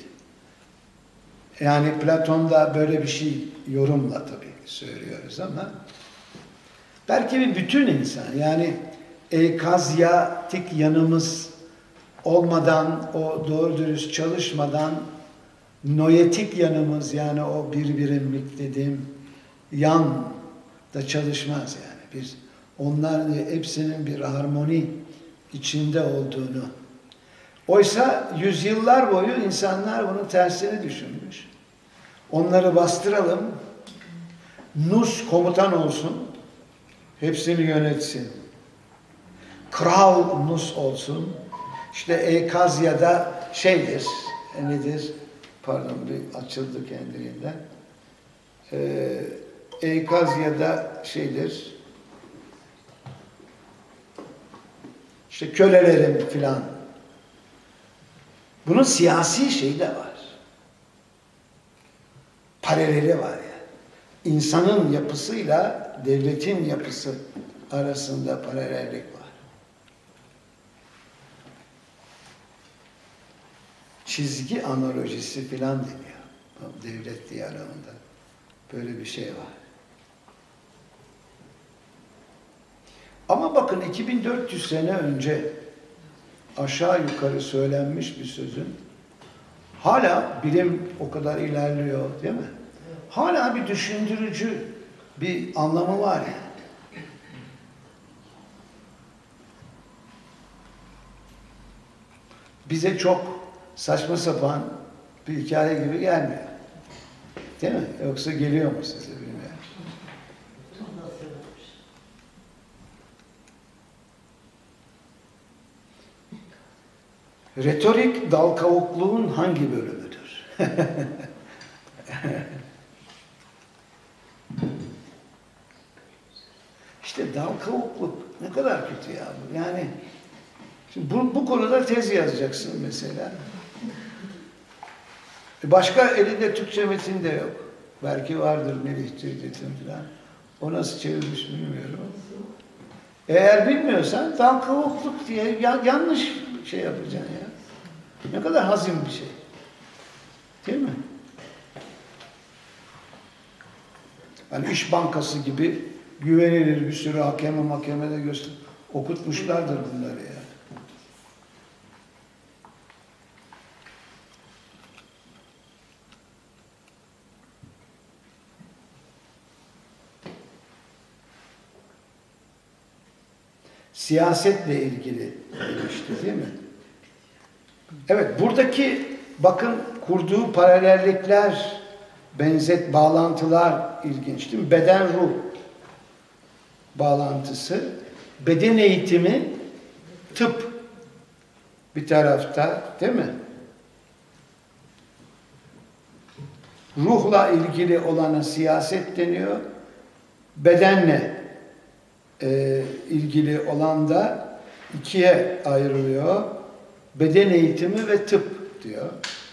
Yani Platon'da böyle bir şey yorumla tabii söylüyoruz ama belki bir bütün insan, yani eikazyatik yanımız olmadan, o doğru dürüst çalışmadan noyetik yanımız, yani o bir birimlik dediğim yan da çalışmaz yani. Biz onların hepsinin bir harmoni içinde olduğunu. Oysa yüzyıllar boyu insanlar bunun tersini düşünmüş. Onları bastıralım. Nus komutan olsun. Hepsini yönetsin. Kral Nus olsun. İşte Eikazya'da nedir? Pardon, bir açıldı kendiliğinden. Eikazya'da işte kölelerin filan. Bunun siyasi şeyi de var. Paraleli var ya. İnsanın yapısıyla devletin yapısı arasında paralellik var. Çizgi analojisi filan deniyor. Devlet diyalogunda. Böyle bir şey var. Ama bakın 2400 sene önce aşağı yukarı söylenmiş bir sözün hala bilim o kadar ilerliyor değil mi? Hala bir düşündürücü bir anlamı var yani. Bize çok saçma sapan bir hikaye gibi gelmiyor. Değil mi? Yoksa geliyor mu size bilmiyorum. Retorik dal kavukluğun hangi bölümüdür? İşte dal kavukluk ne kadar kötü ya bu. Yani şimdi bu konuda tez yazacaksın mesela. Başka elinde Türkçe metin de yok. Belki vardır Melih Cevdet'in falan. O nasıl çevirmiş bilmiyorum. Eğer bilmiyorsan dal kavukluk diye yanlış şey yapacaksın ya. Ne kadar hazin bir şey. Değil mi? Hani İş Bankası gibi güvenilir bir sürü mahkemede okutmuşlardır bunları ya. Siyasetle ilgili demişti değil mi? Evet, buradaki bakın kurduğu paralellikler, bağlantılar ilginç değil mi? Beden-ruh bağlantısı, beden eğitimi, tıp bir tarafta değil mi? Ruhla ilgili olana siyaset deniyor, bedenle ilgili olan da ikiye ayrılıyor. Beden eğitimi ve tıp diyor.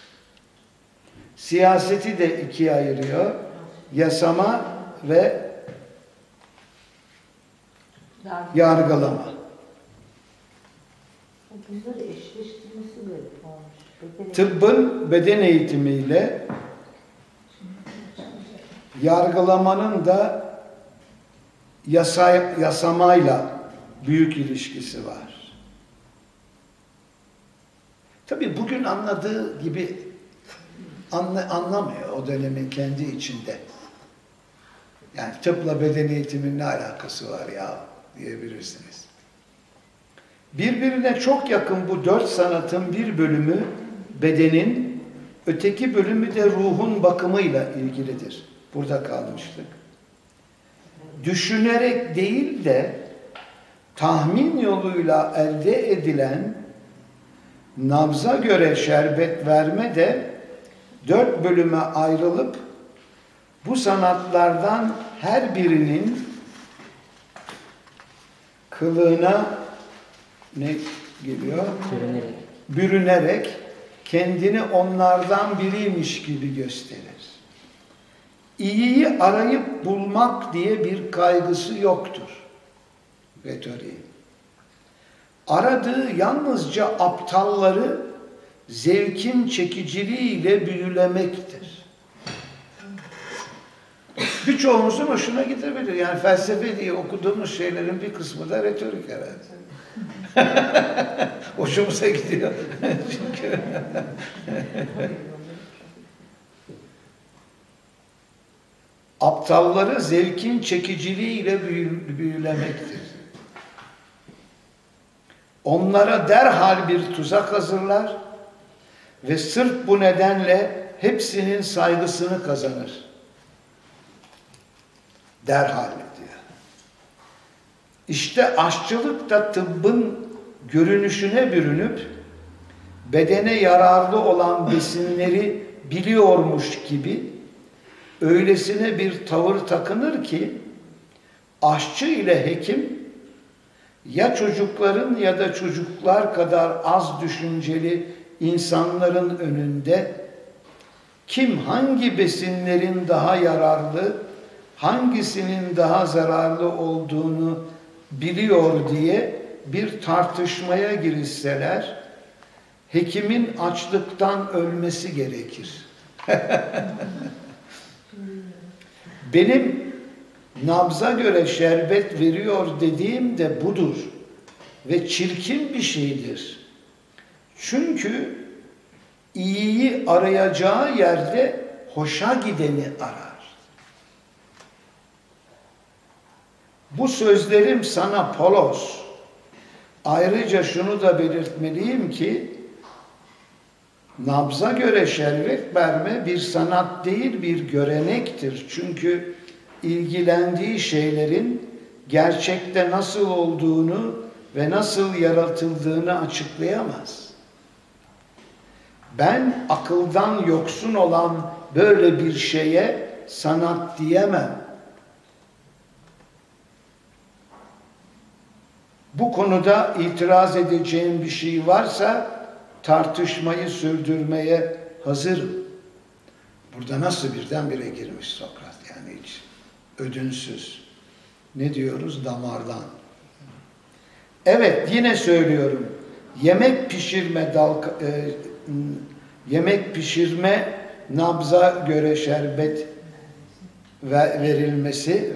Siyaseti de ikiye ayırıyor. Yasama ve yargılama. Bunları eşleştirmesi gerek olmuş. Tıbbın beden eğitimiyle yargılamanın da yasamayla büyük ilişkisi var. Tabii bugün anladığı gibi anlamıyor o dönemin kendi içinde. Yani tıpla beden eğitiminin ne alakası var ya diyebilirsiniz. Birbirine çok yakın bu 4 sanatın bir bölümü bedenin, öteki bölümü de ruhun bakımıyla ilgilidir. Burada kalmıştık. Düşünerek değil de tahmin yoluyla elde edilen nabza göre şerbet verme de 4 bölüme ayrılıp bu sanatlardan her birinin kılığına ne geliyor? Bürünerek kendini onlardan biriymiş gibi gösterir. İyiyi arayıp bulmak diye bir kaygısı yoktur retoriğin. Aradığı yalnızca aptalları zevkin çekiciliğiyle büyülemektir. Birçoğumuzun hoşuna gidebilir. Yani felsefe diye okuduğumuz şeylerin bir kısmı da retorik herhalde. Hoşumuza gidiyor. Çünkü aptalları zevkin çekiciliğiyle büyülemektir. Onlara derhal bir tuzak hazırlar ve sırf bu nedenle hepsinin saygısını kazanır. Derhal diyor. İşte aşçılık da tıbbın görünüşüne bürünüp bedene yararlı olan besinleri biliyormuş gibi öylesine bir tavır takınır ki aşçı ile hekim ya çocukların ya da çocuklar kadar az düşünceli insanların önünde kim hangi besinlerin daha yararlı, hangisinin daha zararlı olduğunu biliyor diye bir tartışmaya girişseler, hekimin açlıktan ölmesi gerekir. Benim nabza göre şerbet veriyor dediğim de budur ve çirkin bir şeydir. Çünkü iyiyi arayacağı yerde hoşa gideni arar. Bu sözlerim sana Polos. Ayrıca şunu da belirtmeliyim ki nabza göre şerbet verme bir sanat değil bir görenektir. Çünkü ilgilendiği şeylerin gerçekte nasıl olduğunu ve nasıl yaratıldığını açıklayamaz. Ben akıldan yoksun olan böyle bir şeye sanat diyemem. Bu konuda itiraz edeceğim bir şey varsa tartışmayı sürdürmeye hazırım. Burada nasıl birdenbire girmiş Sokrat, yani hiç ödünsüz. Ne diyoruz? Damardan. Evet, yine söylüyorum. Yemek pişirme nabza göre şerbet verilmesi,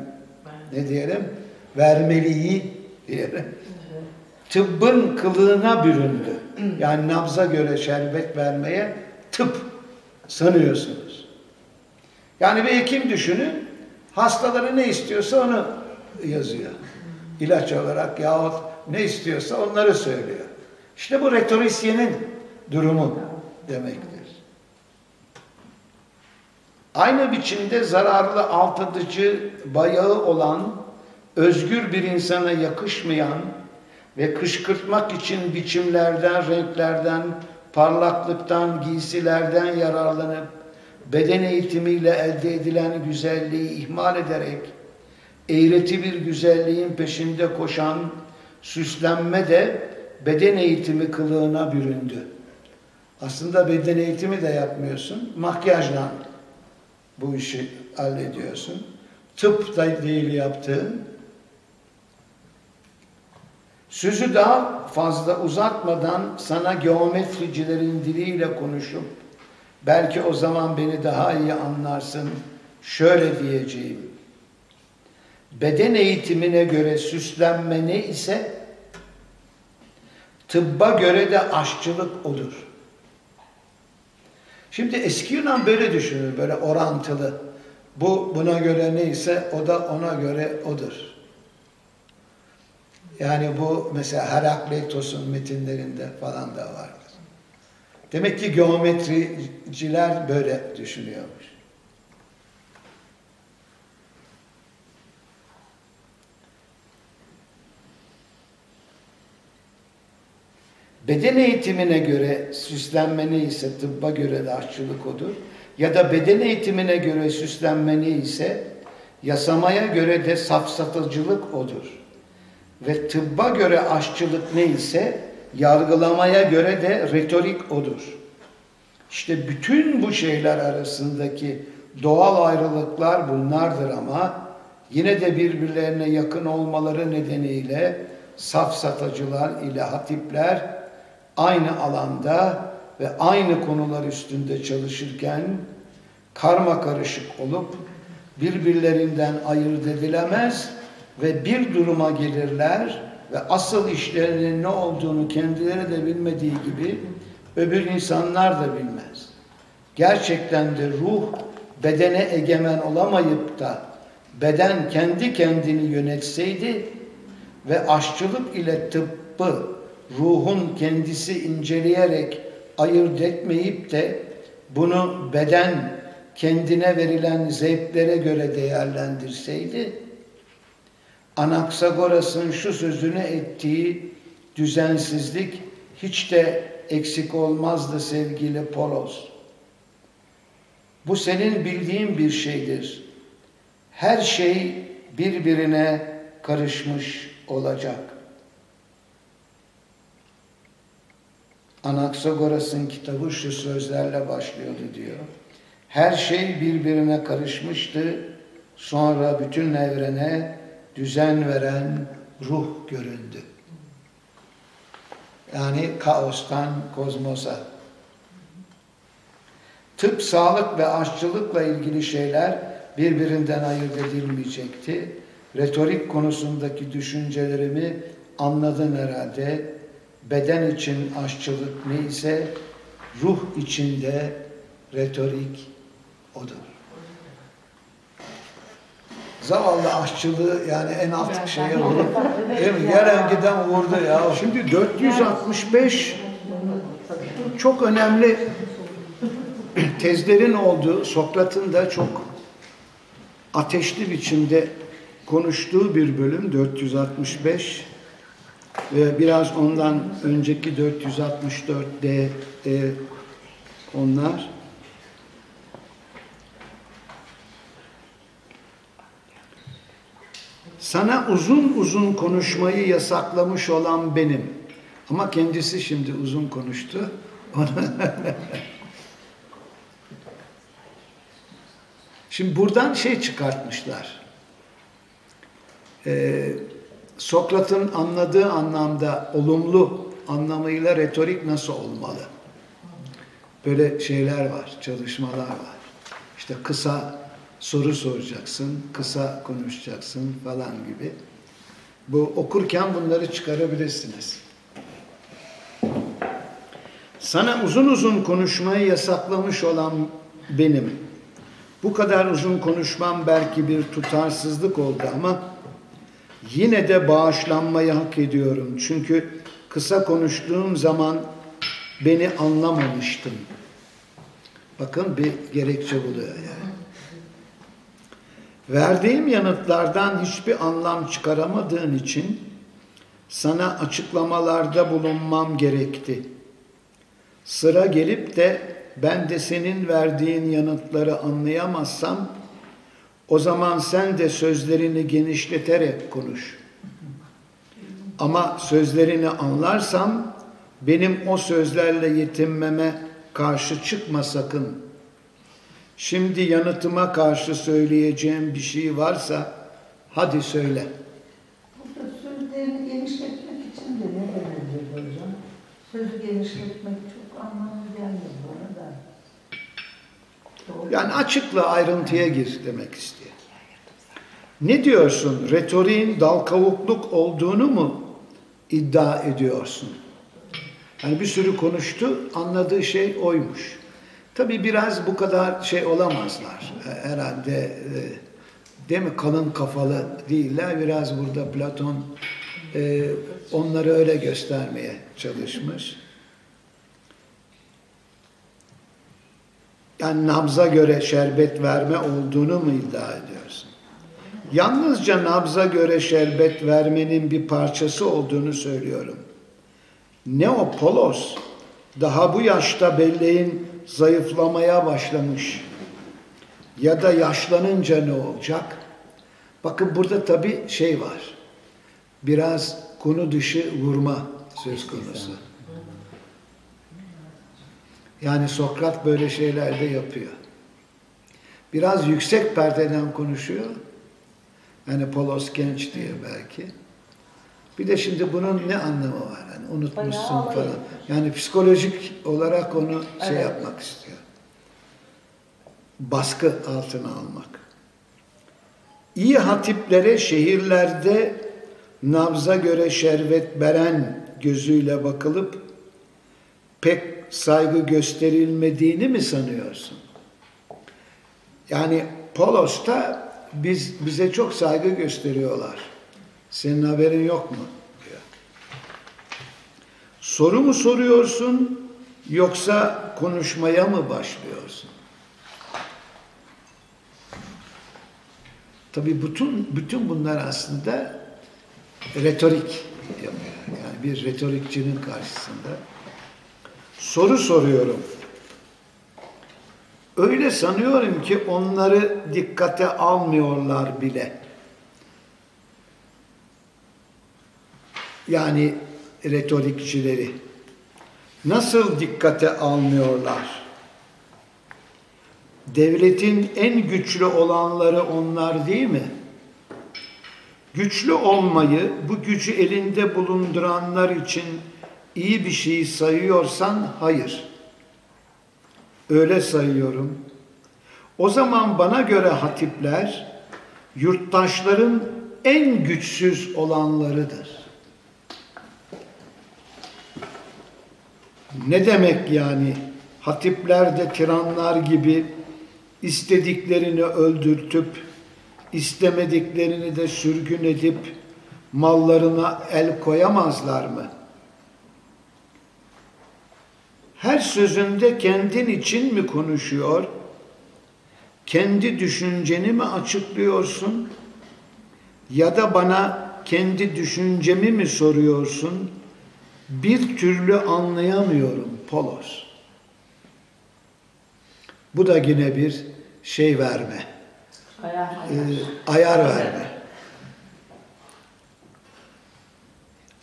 vermeliği diyelim. Tıbbın kılığına büründü. Yani nabza göre şerbet vermeye tıp sanıyorsunuz. Yani bir hekim düşünün, hastaları ne istiyorsa onu yazıyor. İlaç olarak yahut ne istiyorsa onları söylüyor. İşte bu retorisyenin durumu demektir. Aynı biçimde zararlı altıdıcı bayağı olan, özgür bir insana yakışmayan ve kışkırtmak için biçimlerden, renklerden, parlaklıktan, giysilerden yararlanıp beden eğitimiyle elde edilen güzelliği ihmal ederek eğreti bir güzelliğin peşinde koşan süslenme de beden eğitimi kılığına büründü. Aslında beden eğitimi de yapmıyorsun, makyajla bu işi hallediyorsun. Tıp da değil yaptığın. Sözü daha fazla uzatmadan sana geometricilerin diliyle konuşup, belki o zaman beni daha iyi anlarsın, şöyle diyeceğim. Beden eğitimine göre süslenme ne ise, tıbba göre de aşçılık odur. Şimdi eski Yunan böyle düşünür, böyle orantılı. Bu buna göre neyse, o da ona göre odur. Yani bu mesela Herakleitos'un metinlerinde falan da vardır. Demek ki geometriciler böyle düşünüyormuş. Beden eğitimine göre süslenme neyse tıbba göre de aşçılık odur. Ya da beden eğitimine göre süslenme neyse yasamaya göre de safsatıcılık odur. Ve tıbba göre aşçılık neyse yargılamaya göre de retorik odur. İşte bütün bu şeyler arasındaki doğal ayrılıklar bunlardır ama yine de birbirlerine yakın olmaları nedeniyle safsatacılar ile hatipler aynı alanda ve aynı konular üstünde çalışırken karma karışık olup birbirlerinden ayırt edilemez ve bir duruma gelirler ve asıl işlerinin ne olduğunu kendileri de bilmediği gibi öbür insanlar da bilmez. Gerçekten de ruh bedene egemen olamayıp da beden kendi kendini yönetseydi ve aşçılık ile tıbbı ruhun kendisi inceleyerek ayırt etmeyip de bunu beden kendine verilen zevklere göre değerlendirseydi, Anaksagoras'ın şu sözünü ettiği düzensizlik hiç de eksik olmazdı sevgili Polos. Bu senin bildiğin bir şeydir. Her şey birbirine karışmış olacak. Anaksagoras'ın kitabı şu sözlerle başlıyordu diyor. Her şey birbirine karışmıştı. Sonra bütün evrene düzen veren ruh göründü. Yani kaostan kozmosa. Tıp, sağlık ve aşçılıkla ilgili şeyler birbirinden ayırt edilmeyecekti. Retorik konusundaki düşüncelerimi anladın herhalde. Beden için aşçılık neyse, ruh içinde retorik odur. Zavallı aşçılığı yani en alt şeye vurup, yeren giden vurdu ya. Şimdi 465 çok önemli tezlerin olduğu, Sokrat'ın da çok ateşli biçimde konuştuğu bir bölüm 465 ve biraz ondan önceki 464'de onlar. Sana uzun uzun konuşmayı yasaklamış olan benim. Ama kendisi şimdi uzun konuştu. Şimdi buradan şey çıkartmışlar. Sokrat'ın anladığı anlamda olumlu anlamıyla retorik nasıl olmalı? Böyle şeyler var, çalışmalar var. İşte kısa soru soracaksın, kısa konuşacaksın falan gibi. Bu okurken bunları çıkarabilirsiniz. Sana uzun uzun konuşmayı yasaklamış olan benim. Bu kadar uzun konuşmam belki bir tutarsızlık oldu ama yine de bağışlanmayı hak ediyorum. Çünkü kısa konuştuğum zaman beni anlamamıştın. Bakın bir gerekçe buluyor yani. Verdiğim yanıtlardan hiçbir anlam çıkaramadığın için sana açıklamalarda bulunmam gerekti. Sıra gelip de ben de senin verdiğin yanıtları anlayamazsam o zaman sen de sözlerini genişleterek konuş. Ama sözlerini anlarsam benim o sözlerle yetinmeme karşı çıkma sakın. Şimdi yanıtıma karşı söyleyeceğim bir şey varsa hadi söyle. Burada sözlerini genişletmek için de ne denebilir hocam? Sözü genişletmek çok anlamlı gelmiyor bana da. Doğru. Yani açıkla ayrıntıya gir demek istiyor. Ne diyorsun? Retoriğin dal kavukluk olduğunu mu iddia ediyorsun? Yani bir sürü konuştu, anladığı şey oymuş. Tabii biraz bu kadar şey olamazlar. Herhalde değil mi? Kalın kafalı değiller. Biraz burada Platon onları öyle göstermeye çalışmış. Yani nabza göre şerbet verme olduğunu mu iddia ediyorsun? Yalnızca nabza göre şerbet vermenin bir parçası olduğunu söylüyorum. Neopolos daha bu yaşta belleğin zayıflamaya başlamış. Ya da yaşlanınca ne olacak? Bakın burada tabii şey var. Biraz konu dışı vurma söz konusu. Yani Sokrat böyle şeyler de yapıyor. Biraz yüksek perdeden konuşuyor. Yani Polos genç diye belki. Bir de şimdi bunun ne anlamı var? Yani unutmuşsun falan. Yani psikolojik olarak onu şey yapmak istiyor. Baskı altına almak. İyi hatiplere şehirlerde nabza göre şerbet veren gözüyle bakılıp pek saygı gösterilmediğini mi sanıyorsun? Yani Polos'ta bize çok saygı gösteriyorlar. Senin haberin yok mu? Diyor. Soru mu soruyorsun yoksa konuşmaya mı başlıyorsun? Tabii bütün bunlar aslında retorik yapıyor. Yani bir retorikçinin karşısında. Soru soruyorum. Öyle sanıyorum ki onları dikkate almıyorlar bile. Yani retorikçileri. Nasıl dikkate almıyorlar? Devletin en güçlü olanları onlar değil mi? Güçlü olmayı, bu gücü elinde bulunduranlar için iyi bir şey sayıyorsan hayır. Öyle sayıyorum. O zaman bana göre hatipler yurttaşların en güçsüz olanlarıdır. Ne demek yani? Hatipler de tiranlar gibi istediklerini öldürtüp, istemediklerini de sürgün edip mallarına el koyamazlar mı? Her sözünde kendin için mi konuşuyor? Kendi düşünceni mi açıklıyorsun? Ya da bana kendi düşüncemi mi soruyorsun? Bir türlü anlayamıyorum Polos. Bu da yine bir şey verme. Ayar verme.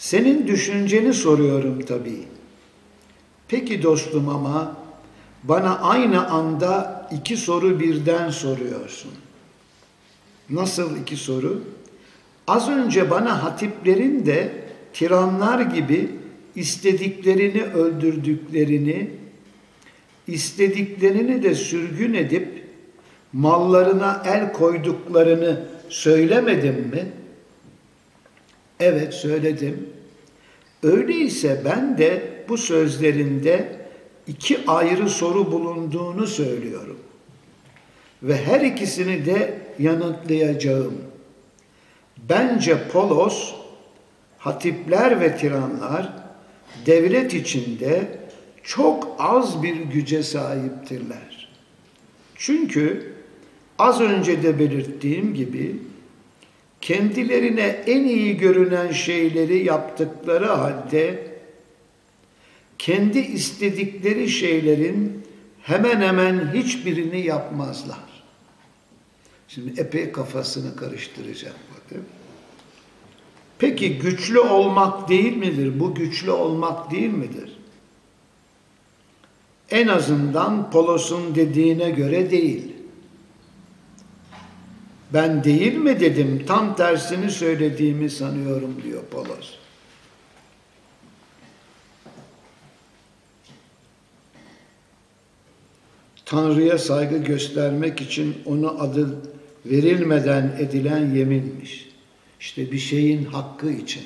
Senin düşünceni soruyorum tabii. Peki dostum ama bana aynı anda iki soru birden soruyorsun. Nasıl iki soru? Az önce bana hatiplerin de tiranlar gibi istediklerini öldürdüklerini, istediklerini de sürgün edip mallarına el koyduklarını söylemedim mi? Evet söyledim. Öyleyse ben de bu sözlerinde iki ayrı soru bulunduğunu söylüyorum. Ve her ikisini de yanıtlayacağım. Bence Polos, hatipler ve tiranlar devlet içinde çok az bir güce sahiptirler. Çünkü az önce de belirttiğim gibi kendilerine en iyi görünen şeyleri yaptıkları halde kendi istedikleri şeylerin hemen hemen hiçbirini yapmazlar. Şimdi epey kafasını karıştıracak bakın. Peki güçlü olmak değil midir? Bu güçlü olmak değil midir? En azından Polos'un dediğine göre değil. Ben değil mi dedim, tam tersini söylediğimi sanıyorum diyor Polos. Tanrı'ya saygı göstermek için ona adı verilmeden edilen yeminmiş. İşte bir şeyin hakkı için.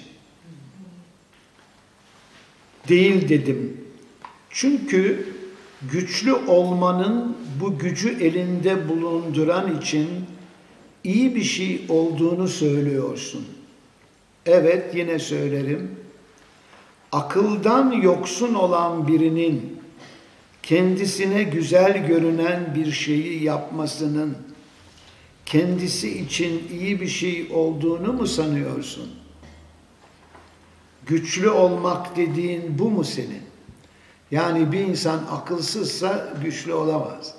Değil dedim. Çünkü güçlü olmanın bu gücü elinde bulunduran için iyi bir şey olduğunu söylüyorsun. Evet, yine söylerim. Akıldan yoksun olan birinin kendisine güzel görünen bir şeyi yapmasının kendisi için iyi bir şey olduğunu mu sanıyorsun? Güçlü olmak dediğin bu mu senin? Yani bir insan akılsızsa güçlü olamaz.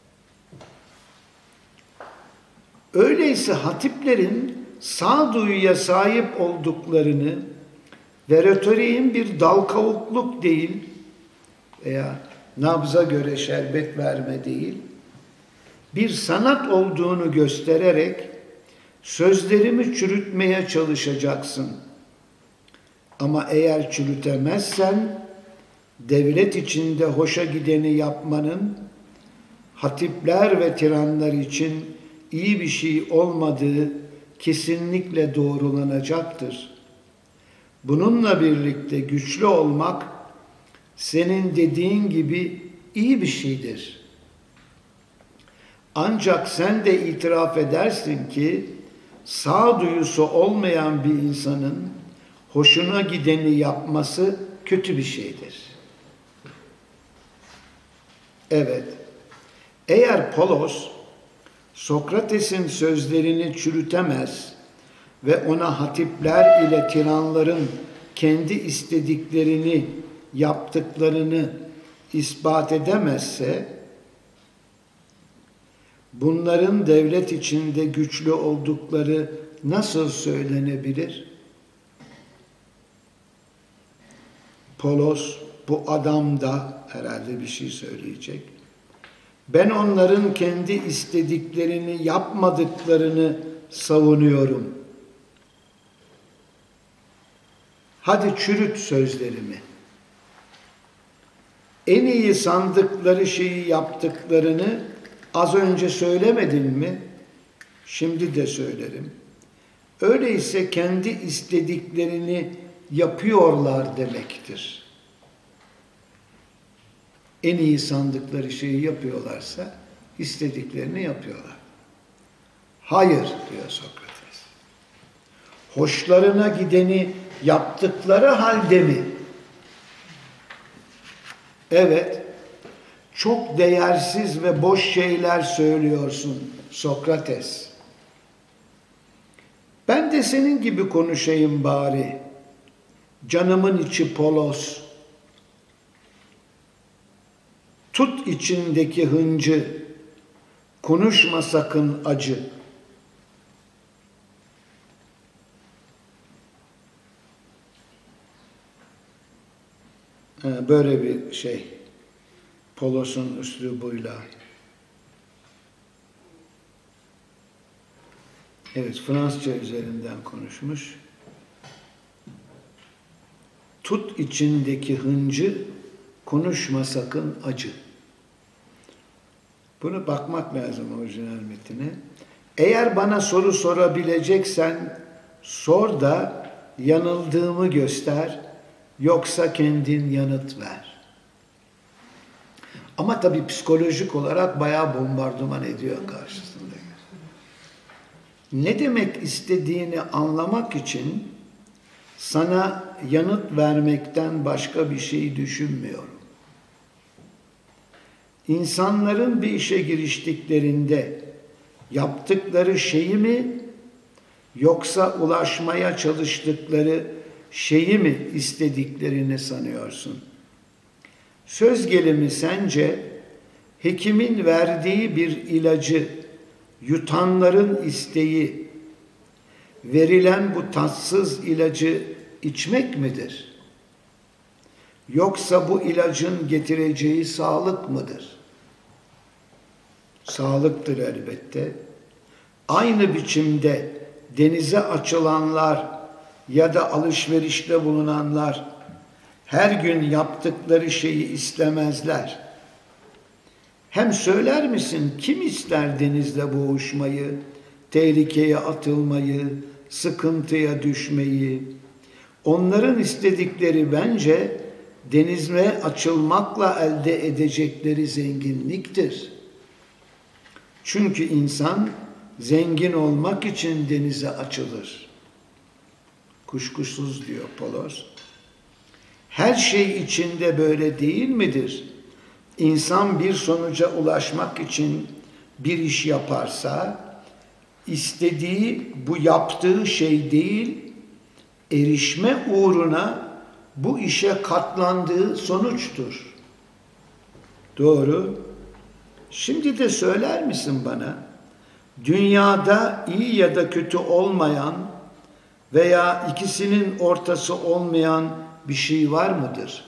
Öyleyse hatiplerin sağduyuya sahip olduklarını ve retoriğin bir dal kavukluk değil veya nabza göre şerbet verme değil, bir sanat olduğunu göstererek sözlerimi çürütmeye çalışacaksın. Ama eğer çürütemezsen devlet içinde hoşa gideni yapmanın hatipler ve tiranlar için iyi bir şey olmadığı kesinlikle doğrulanacaktır. Bununla birlikte güçlü olmak senin dediğin gibi iyi bir şeydir. Ancak sen de itiraf edersin ki sağduyusu olmayan bir insanın hoşuna gideni yapması kötü bir şeydir. Evet, eğer Polos Sokrates'in sözlerini çürütemez ve ona hatipler ile tiranların kendi istediklerini yaptıklarını ispat edemezse, bunların devlet içinde güçlü oldukları nasıl söylenebilir? Polos, bu adam da herhalde bir şey söyleyecek. Ben onların kendi istediklerini yapmadıklarını savunuyorum. Hadi çürüt sözlerimi. En iyi sandıkları şeyi yaptıklarını az önce söylemedin mi? Şimdi de söylerim. Öyleyse kendi istediklerini yapıyorlar demektir. En iyi sandıkları şeyi yapıyorlarsa istediklerini yapıyorlar. Hayır diyor Sokrates. Hoşlarına gideni yaptıkları halde mi? Evet, çok değersiz ve boş şeyler söylüyorsun Sokrates. Ben de senin gibi konuşayım bari. Canımın içi Polos. Tut içindeki hıncı, konuşma sakın acı. Böyle bir şey. Polos'un üslubuyla. Evet, Fransızca üzerinden konuşmuş. Tut içindeki hıncı, konuşma sakın acı. Bunu bakmak lazım orijinal metine. Eğer bana soru sorabileceksen, sor da yanıldığımı göster, yoksa kendin yanıt ver. Ama tabii psikolojik olarak bayağı bombardıman ediyor karşısında. Ne demek istediğini anlamak için sana yanıt vermekten başka bir şey düşünmüyorum. İnsanların bir işe giriştiklerinde yaptıkları şeyi mi yoksa ulaşmaya çalıştıkları şeyi mi istediklerini sanıyorsun? Söz gelimi sence hekimin verdiği bir ilacı yutanların isteği verilen bu tatsız ilacı içmek midir? Yoksa bu ilacın getireceği sağlık mıdır? Sağlıktır elbette. Aynı biçimde denize açılanlar ya da alışverişte bulunanlar her gün yaptıkları şeyi istemezler. Hem söyler misin kim ister denizde boğuşmayı, tehlikeye atılmayı, sıkıntıya düşmeyi? Onların istedikleri bence denize açılmakla elde edecekleri zenginliktir. Çünkü insan zengin olmak için denize açılır. Kuşkusuz diyor Polos. Her şey içinde böyle değil midir? İnsan bir sonuca ulaşmak için bir iş yaparsa, istediği bu yaptığı şey değil, erişme uğruna bu işe katlandığı sonuçtur. Doğru. Şimdi de söyler misin bana, dünyada iyi ya da kötü olmayan veya ikisinin ortası olmayan bir şey var mıdır?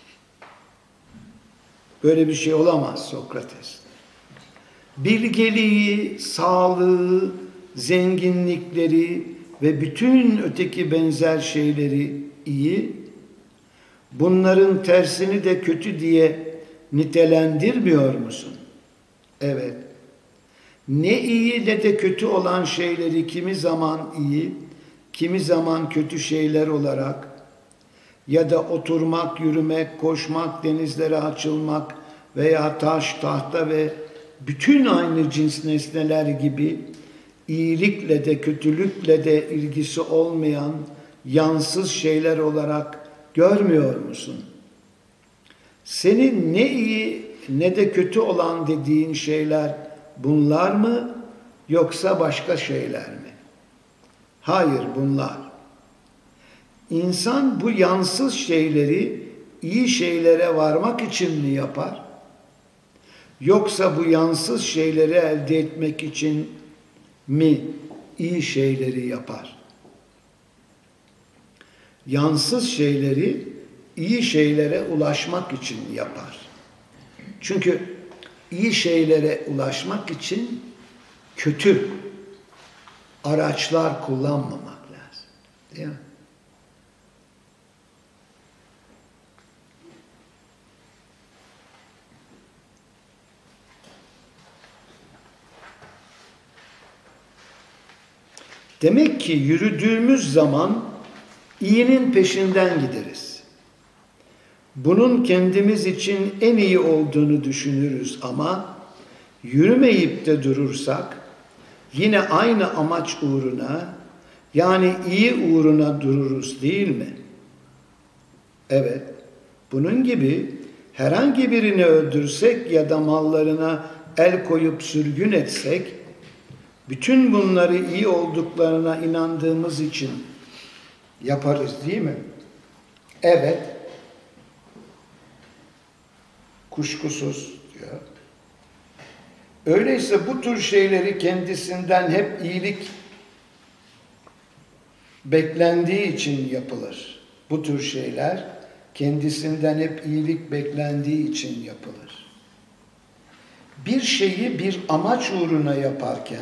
Böyle bir şey olamaz Sokrates. Bilgeliği, sağlığı, zenginlikleri ve bütün öteki benzer şeyleri iyi, bunların tersini de kötü diye nitelendirmiyor musun? Evet. Ne iyi ne de kötü olan şeyleri kimi zaman iyi, kimi zaman kötü şeyler olarak ya da oturmak, yürümek, koşmak, denizlere açılmak veya taş, tahta ve bütün aynı cins nesneler gibi iyilikle de kötülükle de ilgisi olmayan yansız şeyler olarak görmüyor musun? Senin ne iyi ne de kötü olan dediğin şeyler bunlar mı yoksa başka şeyler mi? Hayır, bunlar. İnsan bu yansız şeyleri iyi şeylere varmak için mi yapar? Yoksa bu yansız şeyleri elde etmek için mi iyi şeyleri yapar? Yansız şeyleri iyi şeylere ulaşmak için yapar. Çünkü iyi şeylere ulaşmak için kötü araçlar kullanmamak lazım. Değil mi? Demek ki yürüdüğümüz zaman iyinin peşinden gideriz. Bunun kendimiz için en iyi olduğunu düşünürüz ama yürümeyip de durursak yine aynı amaç uğruna, yani iyi uğruna dururuz değil mi? Evet, bunun gibi herhangi birini öldürsek ya da mallarına el koyup sürgün etsek, bütün bunları iyi olduklarına inandığımız için yaparız değil mi? Evet, kuşkusuz diyor. Öyleyse bu tür şeyleri kendisinden hep iyilik beklendiği için yapılır. Bu tür şeyler kendisinden hep iyilik beklendiği için yapılır. Bir şeyi bir amaç uğruna yaparken,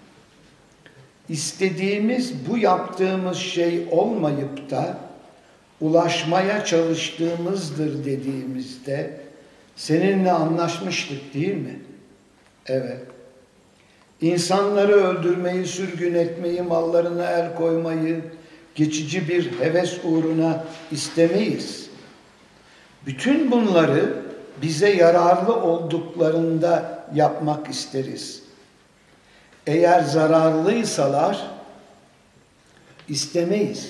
istediğimiz bu yaptığımız şey olmayıp da ulaşmaya çalıştığımızdır dediğimizde seninle anlaşmıştık değil mi? Evet. İnsanları öldürmeyi, sürgün etmeyi, mallarına el koymayı, geçici bir heves uğruna istemeyiz. Bütün bunları bize yararlı olduklarında yapmak isteriz. Eğer zararlıysalar istemeyiz.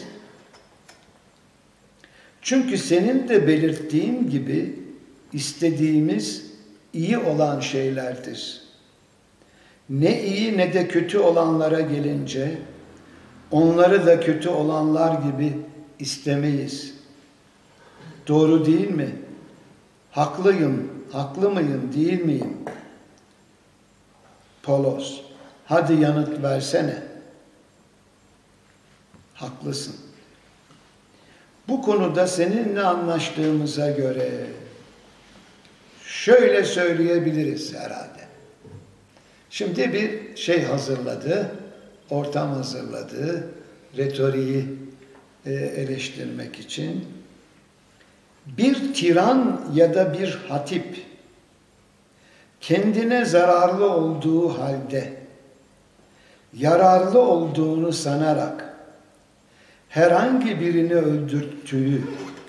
Çünkü senin de belirttiğin gibi istediğimiz iyi olan şeylerdir. Ne iyi ne de kötü olanlara gelince onları da kötü olanlar gibi istemeyiz. Doğru değil mi? Haklıyım, haklı mıyım, değil miyim? Polos, hadi yanıt versene. Haklısın. Bu konuda seninle anlaştığımıza göre şöyle söyleyebiliriz herhalde. Şimdi bir şey hazırladı, ortam hazırladı, retoriği eleştirmek için. Bir tiran ya da bir hatip kendine zararlı olduğu halde yararlı olduğunu sanarak herhangi birini öldürttüğü,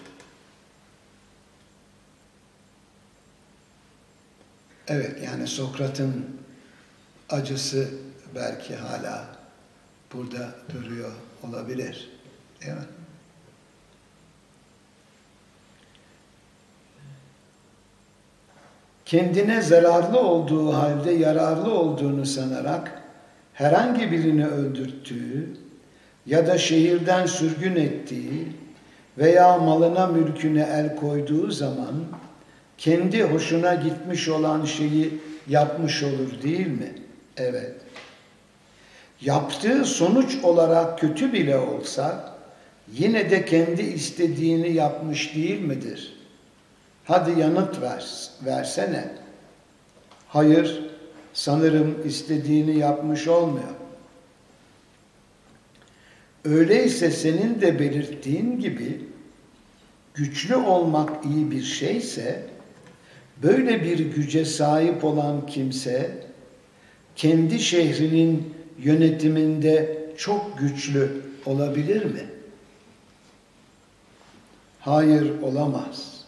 evet yani Sokrat'ın acısı belki hala burada duruyor olabilir, değil mi? Kendine zararlı olduğu halde yararlı olduğunu sanarak herhangi birini öldürttüğü ya da şehirden sürgün ettiği veya malına mülküne el koyduğu zaman kendi hoşuna gitmiş olan şeyi yapmış olur değil mi? Evet. Yaptığı sonuç olarak kötü bile olsa yine de kendi istediğini yapmış değil midir? Hadi yanıt versene. Hayır, sanırım istediğini yapmış olmuyor. Öyleyse senin de belirttiğin gibi güçlü olmak iyi bir şeyse, böyle bir güce sahip olan kimse kendi şehrinin yönetiminde çok güçlü olabilir mi? Hayır, olamaz.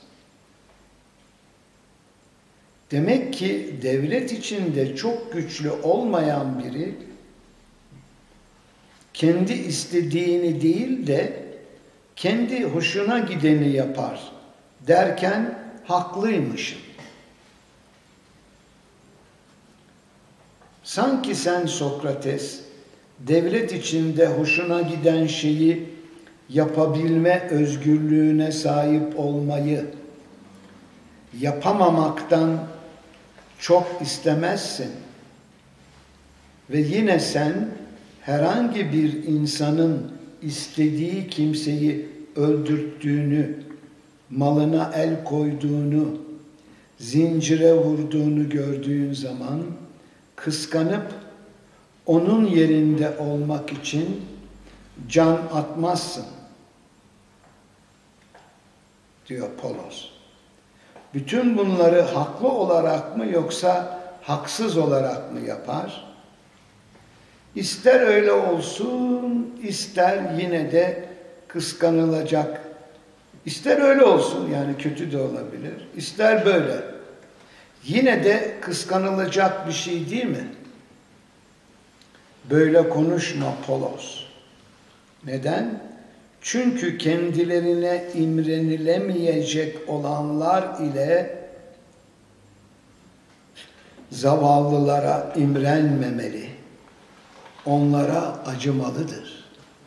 Demek ki devlet içinde çok güçlü olmayan biri kendi istediğini değil de kendi hoşuna gideni yapar derken haklıymışım. Sanki sen Sokrates, devlet içinde hoşuna giden şeyi yapabilme özgürlüğüne sahip olmayı yapamamaktan çok istemezsin. Ve yine sen herhangi bir insanın istediği kimseyi öldürttüğünü, malına el koyduğunu, zincire vurduğunu gördüğün zaman kıskanıp onun yerinde olmak için can atmazsın, diyor Polos. Bütün bunları haklı olarak mı yoksa haksız olarak mı yapar? İster öyle olsun, ister yine de kıskanılacak. İster öyle olsun, yani kötü de olabilir. İster böyle. Yine de kıskanılacak bir şey değil mi? Böyle konuşma Polos. Neden? Çünkü kendilerine imrenilemeyecek olanlar ile zavallılara imrenmemeli. Onlara acımalıdır.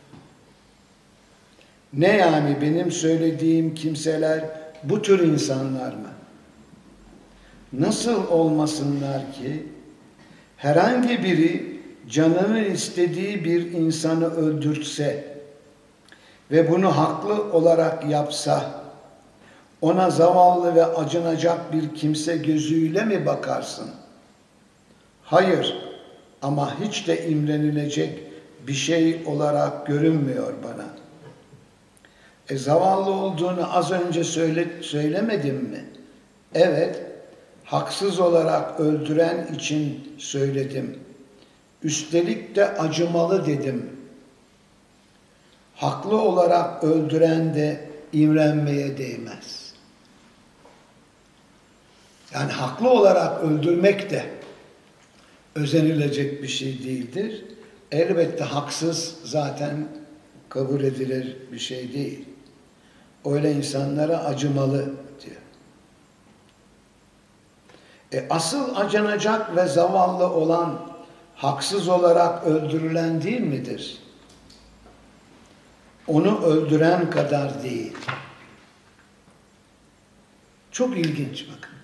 Ne yani benim söylediğim kimseler bu tür insanlar mı? Nasıl olmasınlar ki herhangi biri canının istediği bir insanı öldürtse ve bunu haklı olarak yapsa, ona zavallı ve acınacak bir kimse gözüyle mi bakarsın? Hayır, ama hiç de imrenilecek bir şey olarak görünmüyor bana. Zavallı olduğunu az önce söylemedim mi? Evet, haksız olarak öldüren için söyledim. Üstelik de acımalı dedim. Haklı olarak öldüren de imrenmeye değmez. Yani haklı olarak öldürmek de özenilecek bir şey değildir. Elbette haksız zaten kabul edilir bir şey değil. Öyle insanlara acımalı diyor. Asıl acınacak ve zavallı olan haksız olarak öldürülen değil midir? Onu öldüren kadar değil. Çok ilginç bakın.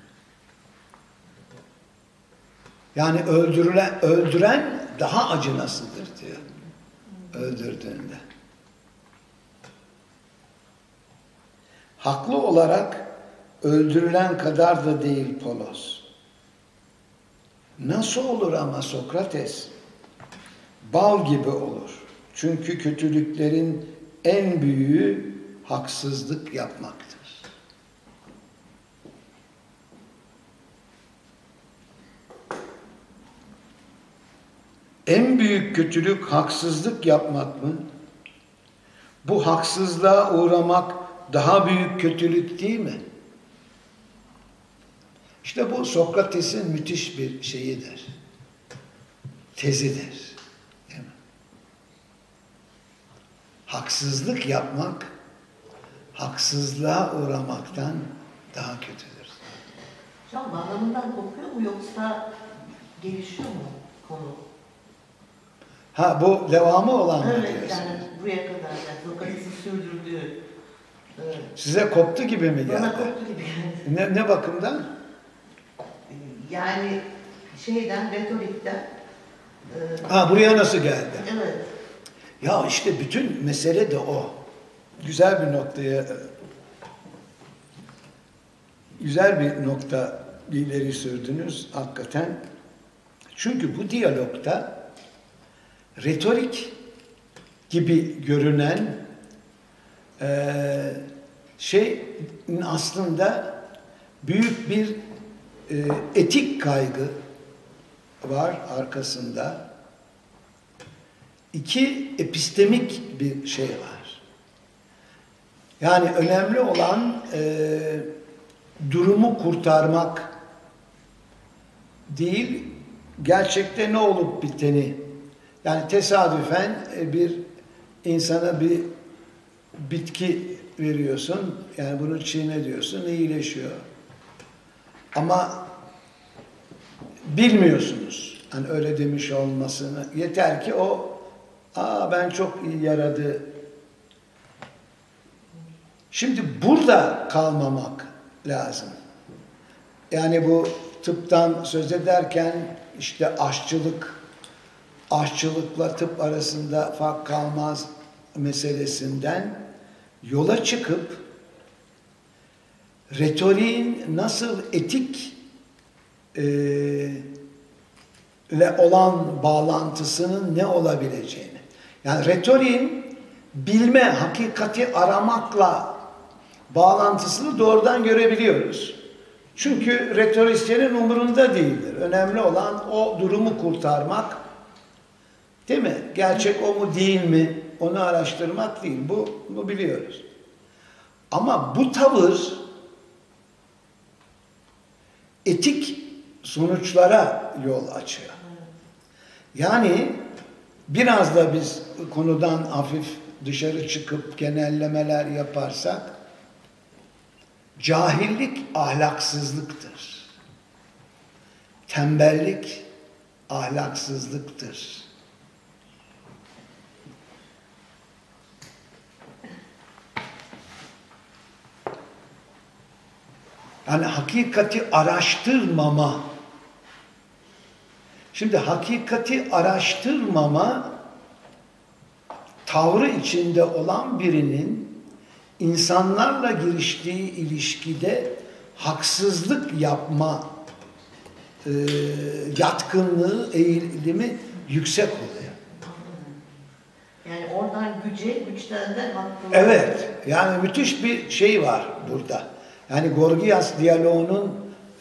Yani öldüren daha acınasıdır diyor. Öldürdüğünde. Haklı olarak öldürülen kadar da değil Polos. Nasıl olur ama Sokrates? Bal gibi olur. Çünkü kötülüklerin en büyüğü haksızlık yapmaktır. En büyük kötülük haksızlık yapmak mı? Bu haksızlığa uğramak daha büyük kötülük değil mi? İşte bu Sokrates'in müthiş bir şeyidir. Tezidir. Değil mi? Haksızlık yapmak, haksızlığa uğramaktan daha kötüdür. Hocam anlamından kopuyor mu yoksa gelişiyor mu konu? Ha bu devamı olan mı Evet, diyorsunuz? yani buraya kadar yani Sokrates'in sürdürdüğü. Size koptu gibi mi Bana geldi? koptu gibi. Ne bakımdan? Yani retorikten. Ha buraya nasıl geldi? Evet. Ya işte bütün mesele de o. Güzel bir noktaya, güzel bir nokta ileri sürdünüz hakikaten. Çünkü bu diyalogta retorik gibi görünen şeyin aslında büyük bir etik kaygı var arkasında. İki epistemik bir şey var. Yani önemli olan durumu kurtarmak değil, gerçekte ne olup biteni. Yani tesadüfen bir insana bir bitki veriyorsun, yani bunu çiğne diyorsun, iyileşiyor. Ama bilmiyorsunuz hani öyle demiş olmasını. Yeter ki o, ben çok iyi yaradı. Şimdi burada kalmamak lazım. Yani bu tıptan söz ederken işte aşçılıkla tıp arasında fark kalmaz meselesinden yola çıkıp retoriğin nasıl etik ile olan bağlantısının ne olabileceğini. Yani retoriğin bilme, hakikati aramakla bağlantısını doğrudan görebiliyoruz. Çünkü retorisyenin umurunda değildir. Önemli olan o durumu kurtarmak, değil mi? Gerçek o mu değil mi? Onu araştırmak değil. Bu biliyoruz. Ama bu tavır etik sonuçlara yol açıyor. Yani biraz da biz konudan hafif dışarı çıkıp genellemeler yaparsak, cahillik ahlaksızlıktır. Tembellik ahlaksızlıktır. Yani hakikati araştırmama. Şimdi hakikati araştırmama tavrı içinde olan birinin insanlarla giriştiği ilişkide haksızlık yapma yatkınlığı, eğilimi yüksek oluyor. Yani oradan güce, güçten de hakkı. Evet, yani müthiş bir şey var burada. Yani Gorgias diyaloğunun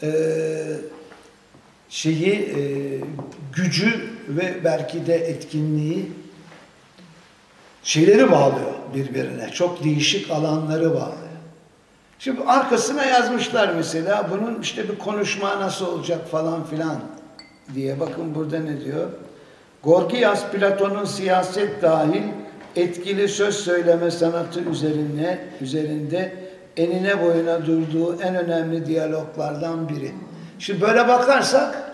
gücü ve belki de etkinliği şeyleri bağlıyor birbirine. Çok değişik alanları bağlıyor. Şimdi arkasına yazmışlar mesela bunun işte bir konuşma nasıl olacak falan filan diye. Bakın burada ne diyor? Gorgias Platon'un siyaset dahil etkili söz söyleme sanatı üzerinde enine boyuna durduğu en önemli diyaloglardan biri. Şimdi böyle bakarsak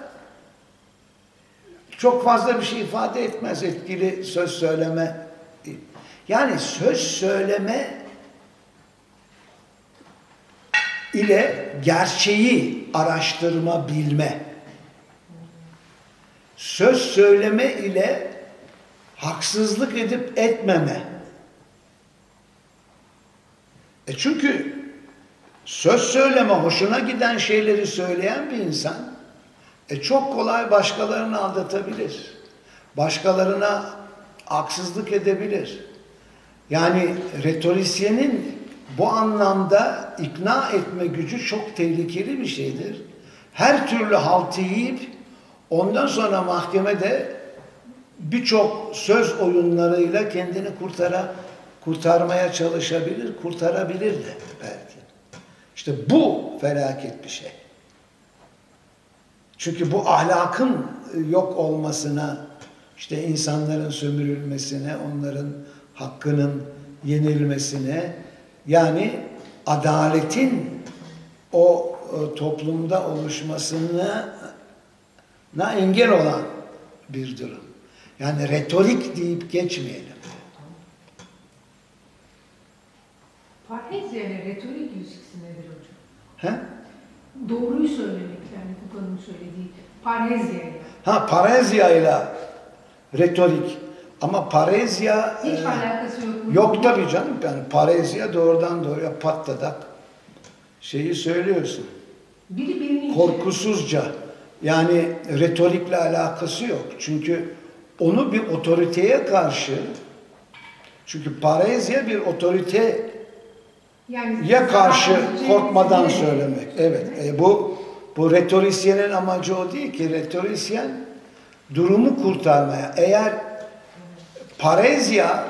çok fazla bir şey ifade etmez etkili söz söyleme. Yani söz söyleme ile gerçeği araştırma, bilme. Söz söyleme ile haksızlık edip etmeme. Çünkü söz söyleme, hoşuna giden şeyleri söyleyen bir insan çok kolay başkalarını aldatabilir. Başkalarına haksızlık edebilir. Yani retorisyenin bu anlamda ikna etme gücü çok tehlikeli bir şeydir. Her türlü haltı yiyip ondan sonra mahkemede birçok söz oyunlarıyla kendini kurtarmaya çalışabilir, kurtarabilir de belki. İşte bu felaket bir şey. Çünkü bu ahlakın yok olmasına, işte insanların sömürülmesine, onların hakkının yenilmesine, yani adaletin o toplumda oluşmasına engel olan bir durum. Yani retorik deyip geçmeyelim. Parhezya ile retorik ilişkisi nedir hocam? He? Doğruyu söylemek yani Foucault'un söylediği parhezya ile. Parezya ile retorik. Ama parezya Hiç alakası yok mu? yok tabii canım. Yani parezya doğrudan doğruya patladak şeyi söylüyorsun. Biri birini Korkusuzca. Yani retorikle alakası yok. Çünkü onu bir otoriteye karşı, çünkü parezya bir otoriteye karşı korkmadan söylemek. Evet. Bu retorisyenin amacı o değil ki. Retorisyen durumu kurtarmaya. Eğer parezya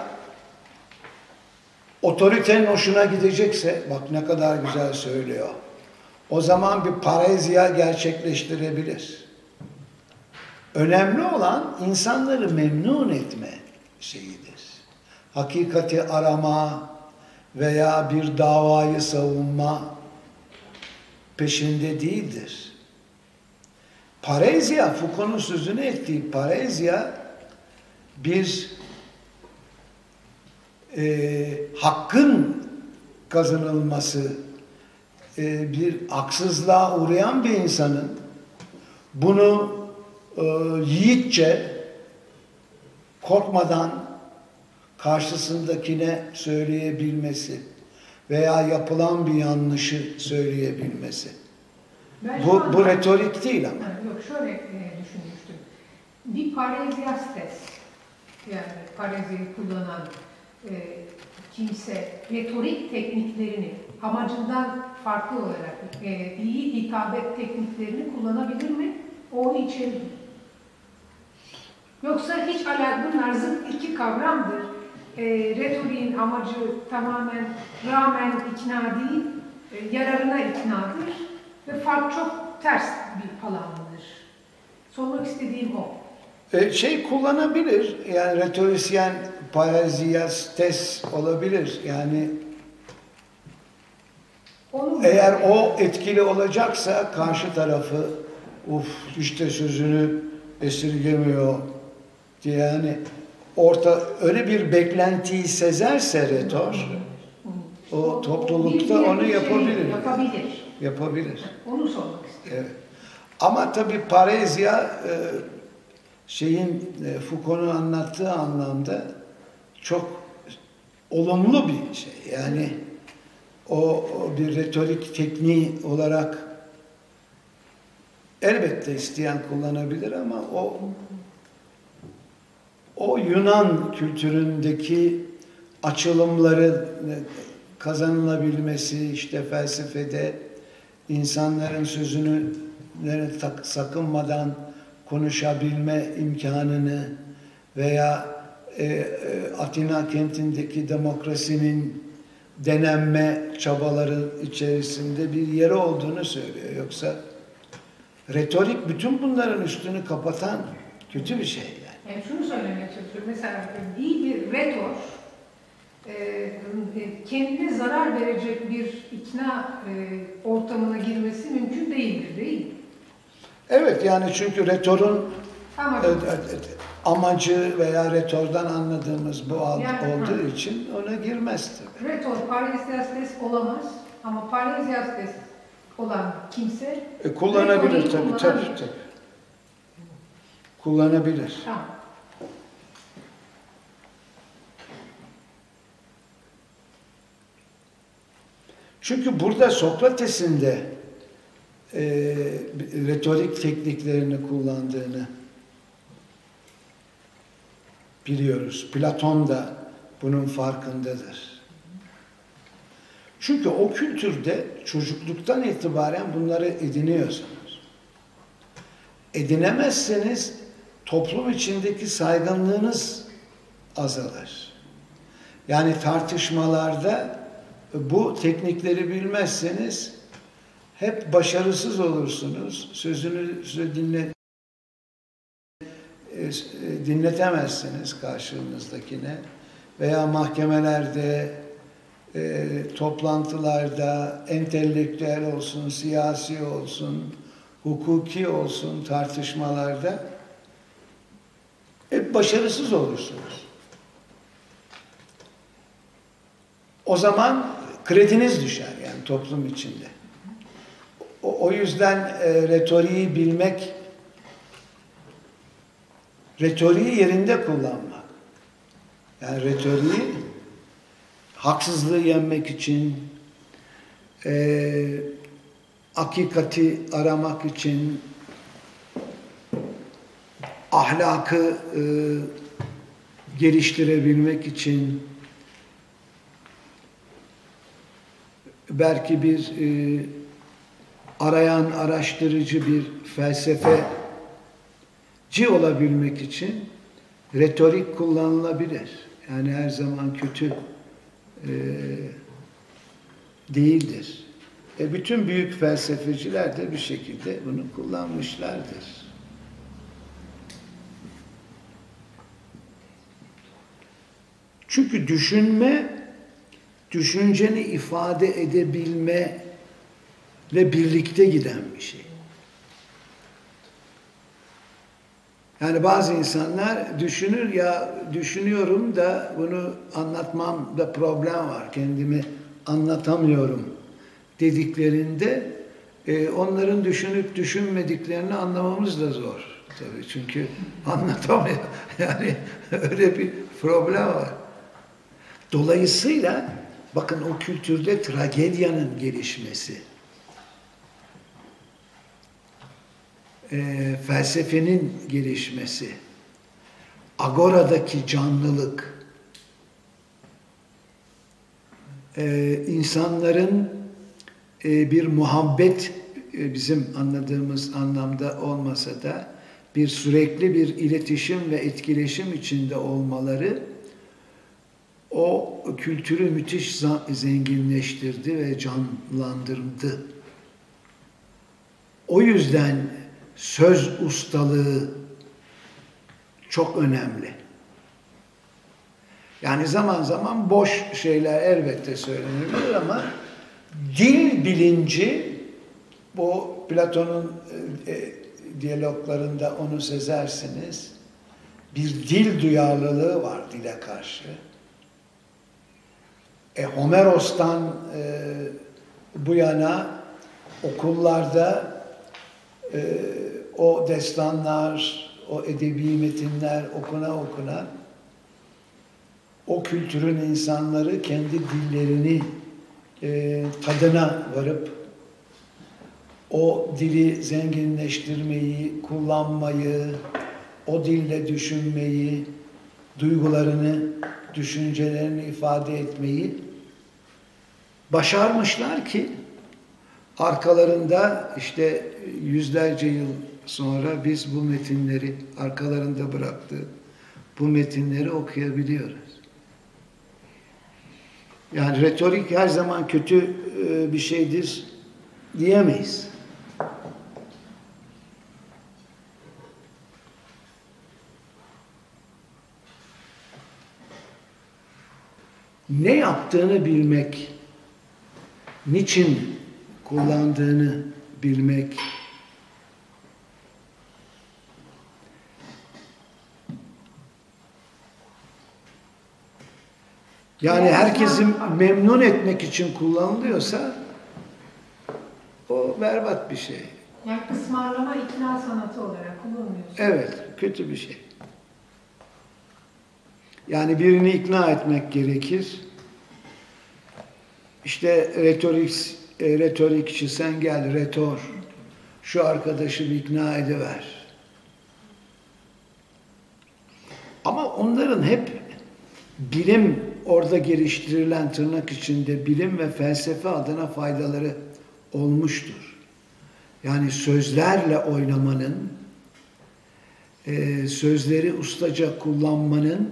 otoritenin hoşuna gidecekse, bak ne kadar güzel söylüyor. O zaman bir parezya gerçekleştirebilir. Önemli olan insanları memnun etme şeyidir. Hakikati arama veya bir davayı savunma peşinde değildir. Parezya, Foucault'un sözünü ettiği parezya bir hakkın kazanılması, bir haksızlığa uğrayan bir insanın bunu yiğitçe, korkmadan karşısındakine söyleyebilmesi veya yapılan bir yanlışı söyleyebilmesi. Bu retorik değil ama. Yok şöyle düşünmüştüm. Bir parezyastes, yani parezyayı kullanan kimse retorik tekniklerini amacından farklı olarak iyi hitabet tekniklerini kullanabilir mi? O onu içerir mi? Yoksa hiç bunlar zıt iki kavramdır. Retoriğin amacı tamamen rağmen ikna değil, yararına iknadır ve fark çok ters bir alan mıdır? Sormak istediğim o. Kullanabilir, yani retorisyen pareziyastes olabilir, yani eğer o etkili olacaksa karşı tarafı işte sözünü esirgemiyor diye, yani öyle bir beklentiyi sezerse retor, o toplulukta onu yapabilir. Yapabilir. Onu sormak istiyorum. Evet. Ama tabii parezya Foucault'un anlattığı anlamda çok olumlu bir şey. Yani o bir retorik tekniği olarak elbette isteyen kullanabilir ama o Yunan kültüründeki açılımları kazanılabilmesi, işte felsefede insanların sözünü sakınmadan konuşabilme imkanını veya Atina kentindeki demokrasinin denenme çabaları içerisinde bir yeri olduğunu söylüyor. Yoksa retorik bütün bunların üstünü kapatan kötü bir şey yani. Yani şunu söylemeye çalışıyorum. Mesela iyi bir retor kendine zarar verecek bir ikna ortamına girmesi mümkün değildir, değil mi? Evet, yani çünkü retorun Ama amacı veya retordan anladığımız bu Yani, olduğu için ona girmez tabii. retor paralelizastes olamaz ama paralelizastes olan kimse Kullanabilir retoriği tabii, kullanabilir. tabii. Kullanabilir. Tamam. Çünkü burada Sokrates'in de retorik tekniklerini kullandığını biliyoruz. Platon da bunun farkındadır. Çünkü o kültürde çocukluktan itibaren bunları ediniyorsunuz. Edinemezseniz toplum içindeki saygınlığınız azalır. Yani tartışmalarda bu teknikleri bilmezseniz hep başarısız olursunuz. Sözünüzü dinletemezsiniz karşınızdakine. Veya mahkemelerde, toplantılarda, entelektüel olsun, siyasi olsun, hukuki olsun tartışmalarda hep başarısız olursunuz. O zaman krediniz düşer yani toplum içinde. O yüzden retoriği bilmek, retoriği yerinde kullanmak. Yani retoriği haksızlığı yenmek için, hakikati aramak için, ahlakı geliştirebilmek için, belki bir arayan, araştırıcı bir felsefeci olabilmek için retorik kullanılabilir. Yani her zaman kötü değildir. Bütün büyük felsefeciler de bir şekilde bunu kullanmışlardır. Çünkü düşünceni ifade edebilme ile birlikte giden bir şey. Yani bazı insanlar düşünür ya düşünüyorum da bunu anlatmamda problem var. Kendimi anlatamıyorum dediklerinde onların düşünüp düşünmediklerini anlamamız da zor. Tabii çünkü anlatamıyor. Yani öyle bir problem var. Dolayısıyla bakın o kültürde tragedyanın gelişmesi, felsefenin gelişmesi, agoradaki canlılık, insanların bir muhabbet bizim anladığımız anlamda olmasa da bir sürekli bir iletişim ve etkileşim içinde olmaları o kültürü müthiş zenginleştirdi ve canlandırdı. O yüzden söz ustalığı çok önemli. Yani zaman zaman boş şeyler elbette söylenebilir ama dil bilinci, bu Platon'un diyaloglarında onu sezersiniz, bir dil duyarlılığı var dile karşı. Homeros'tan bu yana okullarda o destanlar, o edebi metinler okuna o kültürün insanları kendi dillerini tadına varıp o dili zenginleştirmeyi, kullanmayı, o dille düşünmeyi, duygularını, düşüncelerini ifade etmeyi başarmışlar ki arkalarında işte yüzlerce yıl sonra biz bu metinleri arkalarında bıraktığı bu metinleri okuyabiliyoruz. Yani retorik her zaman kötü bir şeydir diyemeyiz. Ne yaptığını bilmek, niçin kullandığını bilmek, yani herkesi memnun etmek için kullanılıyorsa o berbat bir şey. Yani ısmarlama ikna sanatı olarak kullanılıyorsun. Evet, kötü bir şey. Yani birini ikna etmek gerekir. İşte retorikçi sen gel, retor. Şu arkadaşı bir ikna ediver. Ama onların hep bilim, orada geliştirilen tırnak içinde bilim ve felsefe adına faydaları olmuştur. Yani sözlerle oynamanın, sözleri ustaca kullanmanın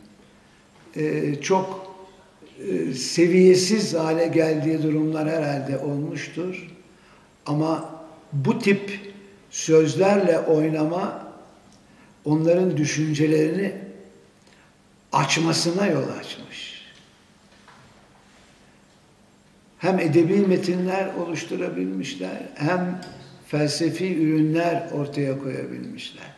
çok seviyesiz hale geldiği durumlar herhalde olmuştur. Ama bu tip sözlerle oynama onların düşüncelerini açmasına yol açmış. Hem edebi metinler oluşturabilmişler, hem felsefi ürünler ortaya koyabilmişler.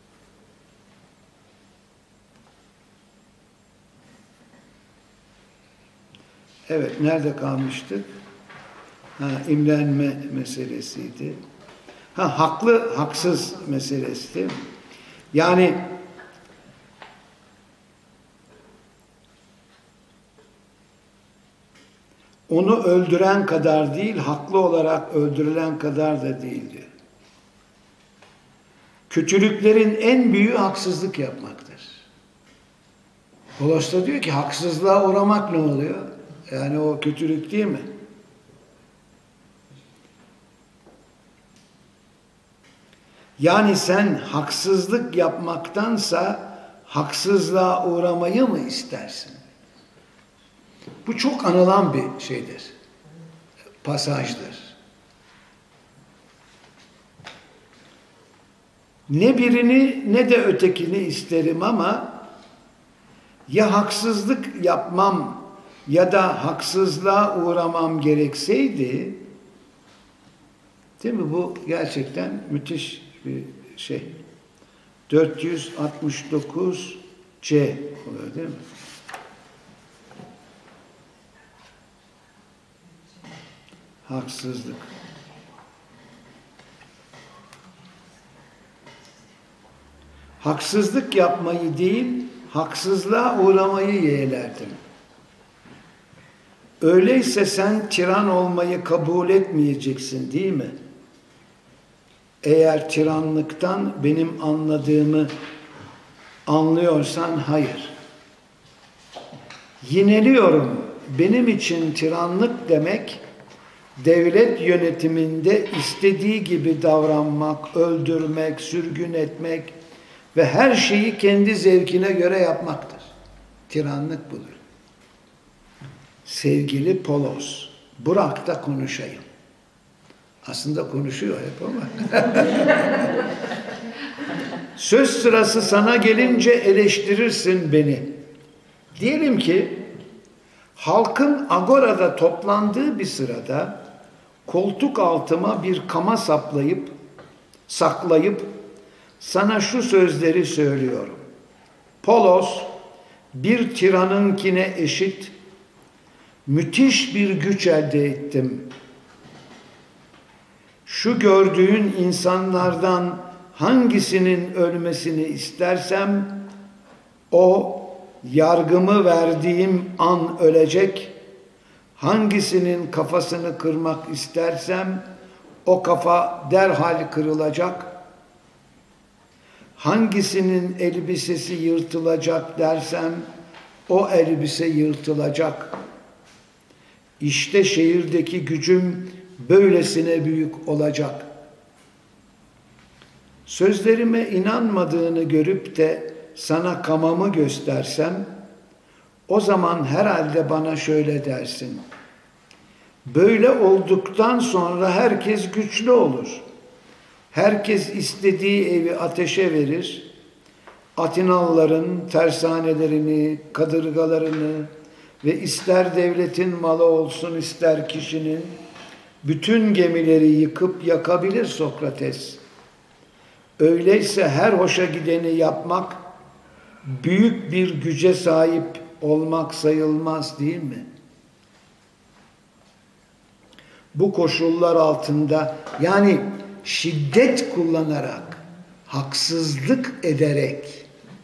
Evet, nerede kalmıştık? İmrenme meselesiydi. Haklı, haksız meselesi değil mi? Yani onu öldüren kadar değil, haklı olarak öldürülen kadar da değildir. Kötülüklerin en büyüğü haksızlık yapmaktır. Holos da diyor ki haksızlığa uğramak ne oluyor? Yani o kötülük değil mi? Yani sen haksızlık yapmaktansa haksızlığa uğramayı mı istersin? Bu çok anılan bir şeydir. Pasajdır. Ne birini ne de ötekini isterim ama ya haksızlık yapmam ya da haksızlığa uğramam gerekseydi, değil mi? Bu gerçekten müthiş bir şey. 469 C oluyor değil mi? Haksızlık. Haksızlık yapmayı değil, haksızlığa uğramayı yeğlerdim. Öyleyse sen tiran olmayı kabul etmeyeceksin değil mi? Eğer tiranlıktan benim anladığımı anlıyorsan hayır. Yineliyorum, benim için tiranlık demek, devlet yönetiminde istediği gibi davranmak, öldürmek, sürgün etmek ve her şeyi kendi zevkine göre yapmaktır. Tiranlık budur. Sevgili Polos, bırak da konuşayım. Aslında konuşuyor hep ama. Söz sırası sana gelince eleştirirsin beni. Diyelim ki halkın agorada toplandığı bir sırada koltuk altıma bir kama saklayıp sana şu sözleri söylüyorum. Polos bir tiranınkine eşit müthiş bir güç elde ettim. Şu gördüğün insanlardan hangisinin ölmesini istersem o yargımı verdiğim an ölecek, Hangisinin kafasını kırmak istersem o kafa derhal kırılacak. Hangisinin elbisesi yırtılacak dersem o elbise yırtılacak. İşte şehirdeki gücüm böylesine büyük olacak. Sözlerime inanmadığını görüp de sana kamamı göstersem, o zaman herhalde bana şöyle dersin: böyle olduktan sonra herkes güçlü olur. Herkes istediği evi ateşe verir. Atinalların tersanelerini, kadırgalarını ve ister devletin malı olsun ister kişinin bütün gemileri yıkıp yakabilir Sokrates. Öyleyse her hoşa gideni yapmak büyük bir güce sahip olmak sayılmaz değil mi? Bu koşullar altında, yani şiddet kullanarak, haksızlık ederek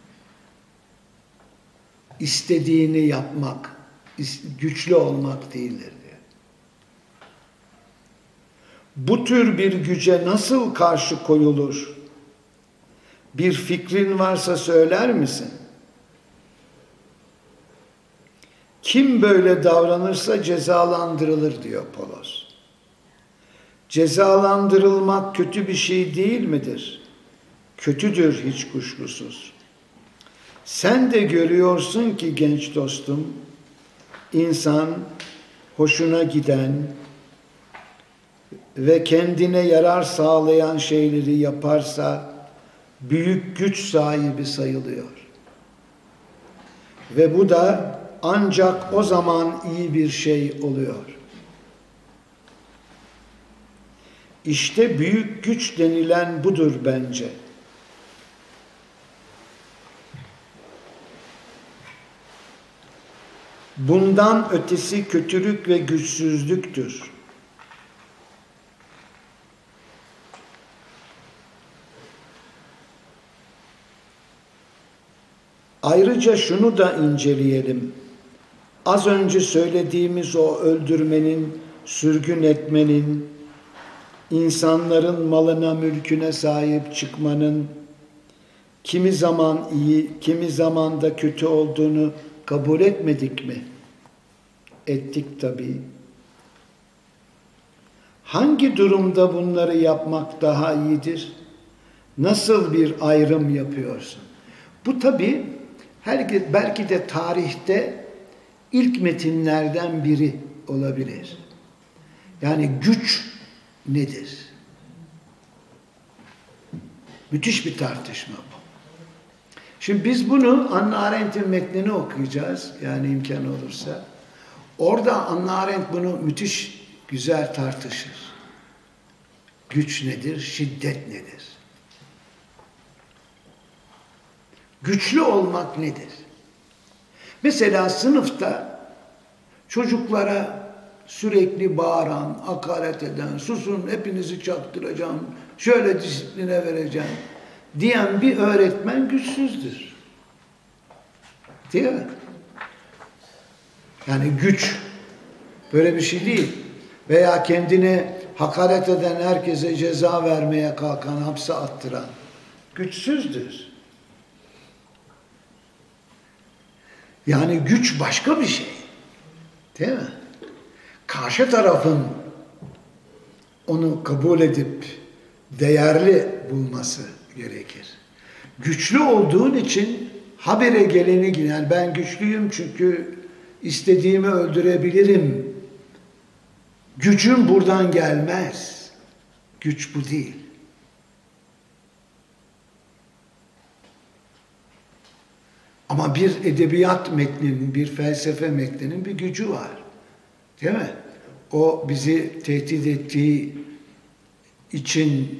istediğini yapmak, güçlü olmak değildir diyor. Bu tür bir güce nasıl karşı koyulur? Bir fikrin varsa söyler misin? Kim böyle davranırsa cezalandırılır diyor Polos. Cezalandırılmak kötü bir şey değil midir? Kötüdür hiç kuşkusuz. Sen de görüyorsun ki genç dostum, insan hoşuna giden ve kendine yarar sağlayan şeyleri yaparsa büyük güç sahibi sayılıyor. Ve bu da ancak o zaman iyi bir şey oluyor. İşte büyük güç denilen budur bence. Bundan ötesi kötülük ve güçsüzlüktür. Ayrıca şunu da inceleyelim. Az önce söylediğimiz o öldürmenin, sürgün etmenin, insanların malına, mülküne sahip çıkmanın kimi zaman iyi, kimi zaman da kötü olduğunu kabul etmedik mi? Ettik tabii. Hangi durumda bunları yapmak daha iyidir? Nasıl bir ayrım yapıyorsun? Bu tabii belki de tarihte ilk metinlerden biri olabilir. Yani güç nedir? Müthiş bir tartışma bu. Şimdi biz bunu Hannah Arendt'in metnini okuyacağız, yani imkan olursa. Orada Hannah Arendt bunu müthiş güzel tartışır. Güç nedir? Şiddet nedir? Güçlü olmak nedir? Mesela sınıfta çocuklara sürekli bağıran, hakaret eden, susun hepinizi çaktıracağım, şöyle disipline vereceğim diyen bir öğretmen güçsüzdür. Değil mi? Yani güç böyle bir şey değil. Veya kendine hakaret eden herkese ceza vermeye kalkan, hapse attıran güçsüzdür. Yani güç başka bir şey. Değil mi? Karşı tarafın onu kabul edip değerli bulması gerekir. Güçlü olduğun için habire geleni, yani ben güçlüyüm çünkü istediğimi öldürebilirim. Gücün buradan gelmez. Güç bu değil. Ama bir edebiyat metninin, bir felsefe metninin bir gücü var. Değil mi? O bizi tehdit ettiği için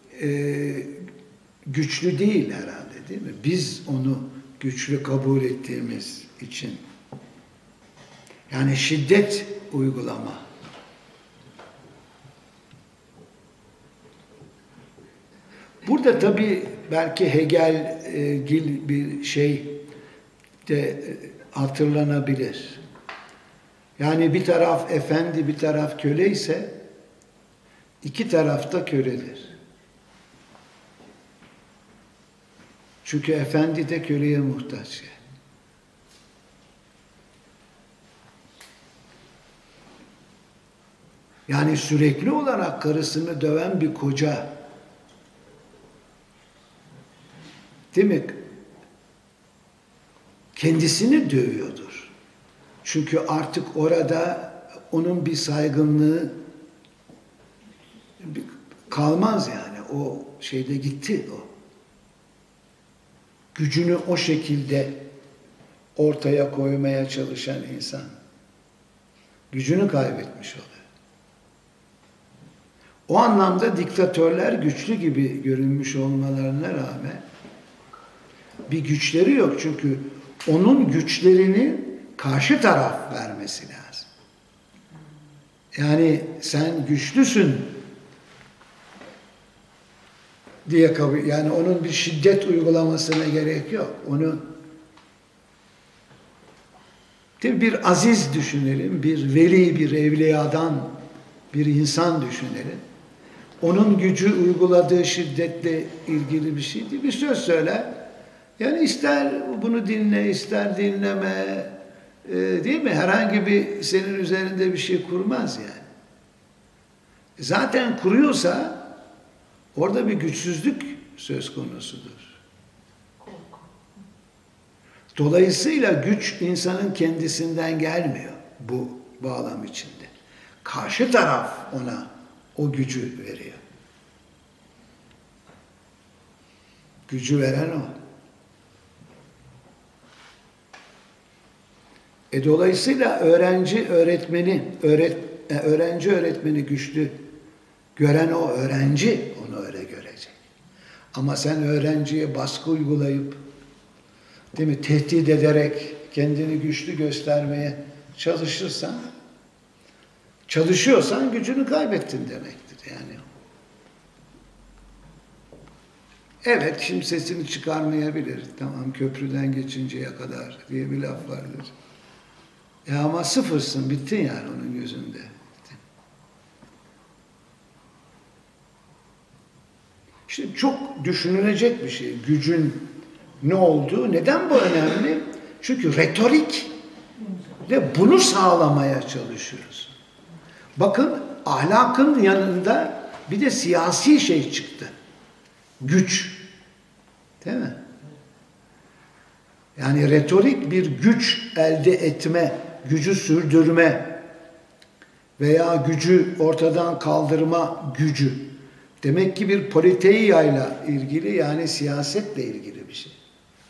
güçlü değil herhalde, değil mi? Biz onu güçlü kabul ettiğimiz için. Yani şiddet uygulama. Burada tabii belki Hegelgil bir şey de hatırlanabilir. Yani bir taraf efendi, bir taraf köle ise iki taraf da köledir. Çünkü efendi de köleye muhtaç. Yani sürekli olarak karısını döven bir koca, değil mi? Kendisini dövüyordur. Çünkü artık orada onun bir saygınlığı kalmaz yani. O şeyde gitti o. Gücünü o şekilde ortaya koymaya çalışan insan gücünü kaybetmiş oluyor. O anlamda diktatörler güçlü gibi görünmüş olmalarına rağmen bir güçleri yok. Çünkü onun güçlerini karşı taraf vermesi lazım. Yani sen güçlüsün diye kabul, yani onun bir şiddet uygulamasına gerek yok. Onu bir aziz düşünelim, bir veli, bir evliyadan bir insan düşünelim. Onun gücü uyguladığı şiddetle ilgili bir şey değil. Bir söz söyler. Yani ister bunu dinle, ister dinleme, değil mi? Herhangi bir senin üzerinde bir şey kurmaz yani. Zaten kuruyorsa orada bir güçsüzlük söz konusudur. Dolayısıyla güç insanın kendisinden gelmiyor bu bağlam içinde. Karşı taraf ona o gücü veriyor. Gücü veren o. Dolayısıyla öğrenci öğretmeni güçlü gören o öğrenci onu öyle görecek. Ama sen öğrenciye baskı uygulayıp, değil mi, tehdit ederek kendini güçlü göstermeye çalışıyorsan gücünü kaybettin demektir yani. Evet, şimdi sesini çıkarmayabilir. Tamam, köprüden geçinceye kadar diye bir laf vardır. Ama sıfırsın, bittin yani onun gözünde. İşte çok düşünülecek bir şey. Gücün ne olduğu, neden bu önemli? Çünkü retorikle bunu sağlamaya çalışıyoruz. Bakın, ahlakın yanında bir de siyasi şey çıktı. Güç. Değil mi? Yani retorik bir güç elde etme, gücü sürdürme veya gücü ortadan kaldırma gücü. Demek ki bir politeiyayla ilgili, yani siyasetle ilgili bir şey.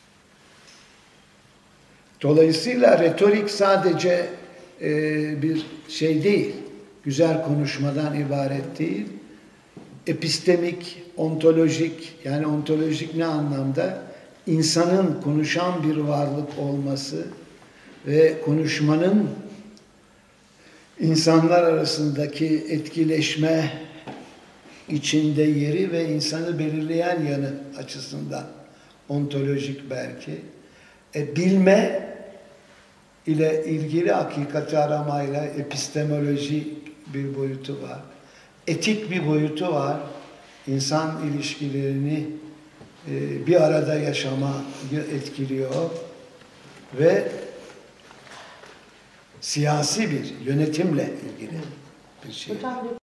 Dolayısıyla retorik sadece bir şey değil, güzel konuşmadan ibaret değil. Epistemik, ontolojik, yani ontolojik ne anlamda? İnsanın konuşan bir varlık olması ve konuşmanın insanlar arasındaki etkileşme içinde yeri ve insanı belirleyen yanı açısından ontolojik belki. Bilme ile ilgili hakikati aramayla epistemolojik bir boyutu var. Etik bir boyutu var. İnsan ilişkilerini bir arada yaşamayı etkiliyor ve siyasi bir yönetimle ilgili bir şey. Hocam,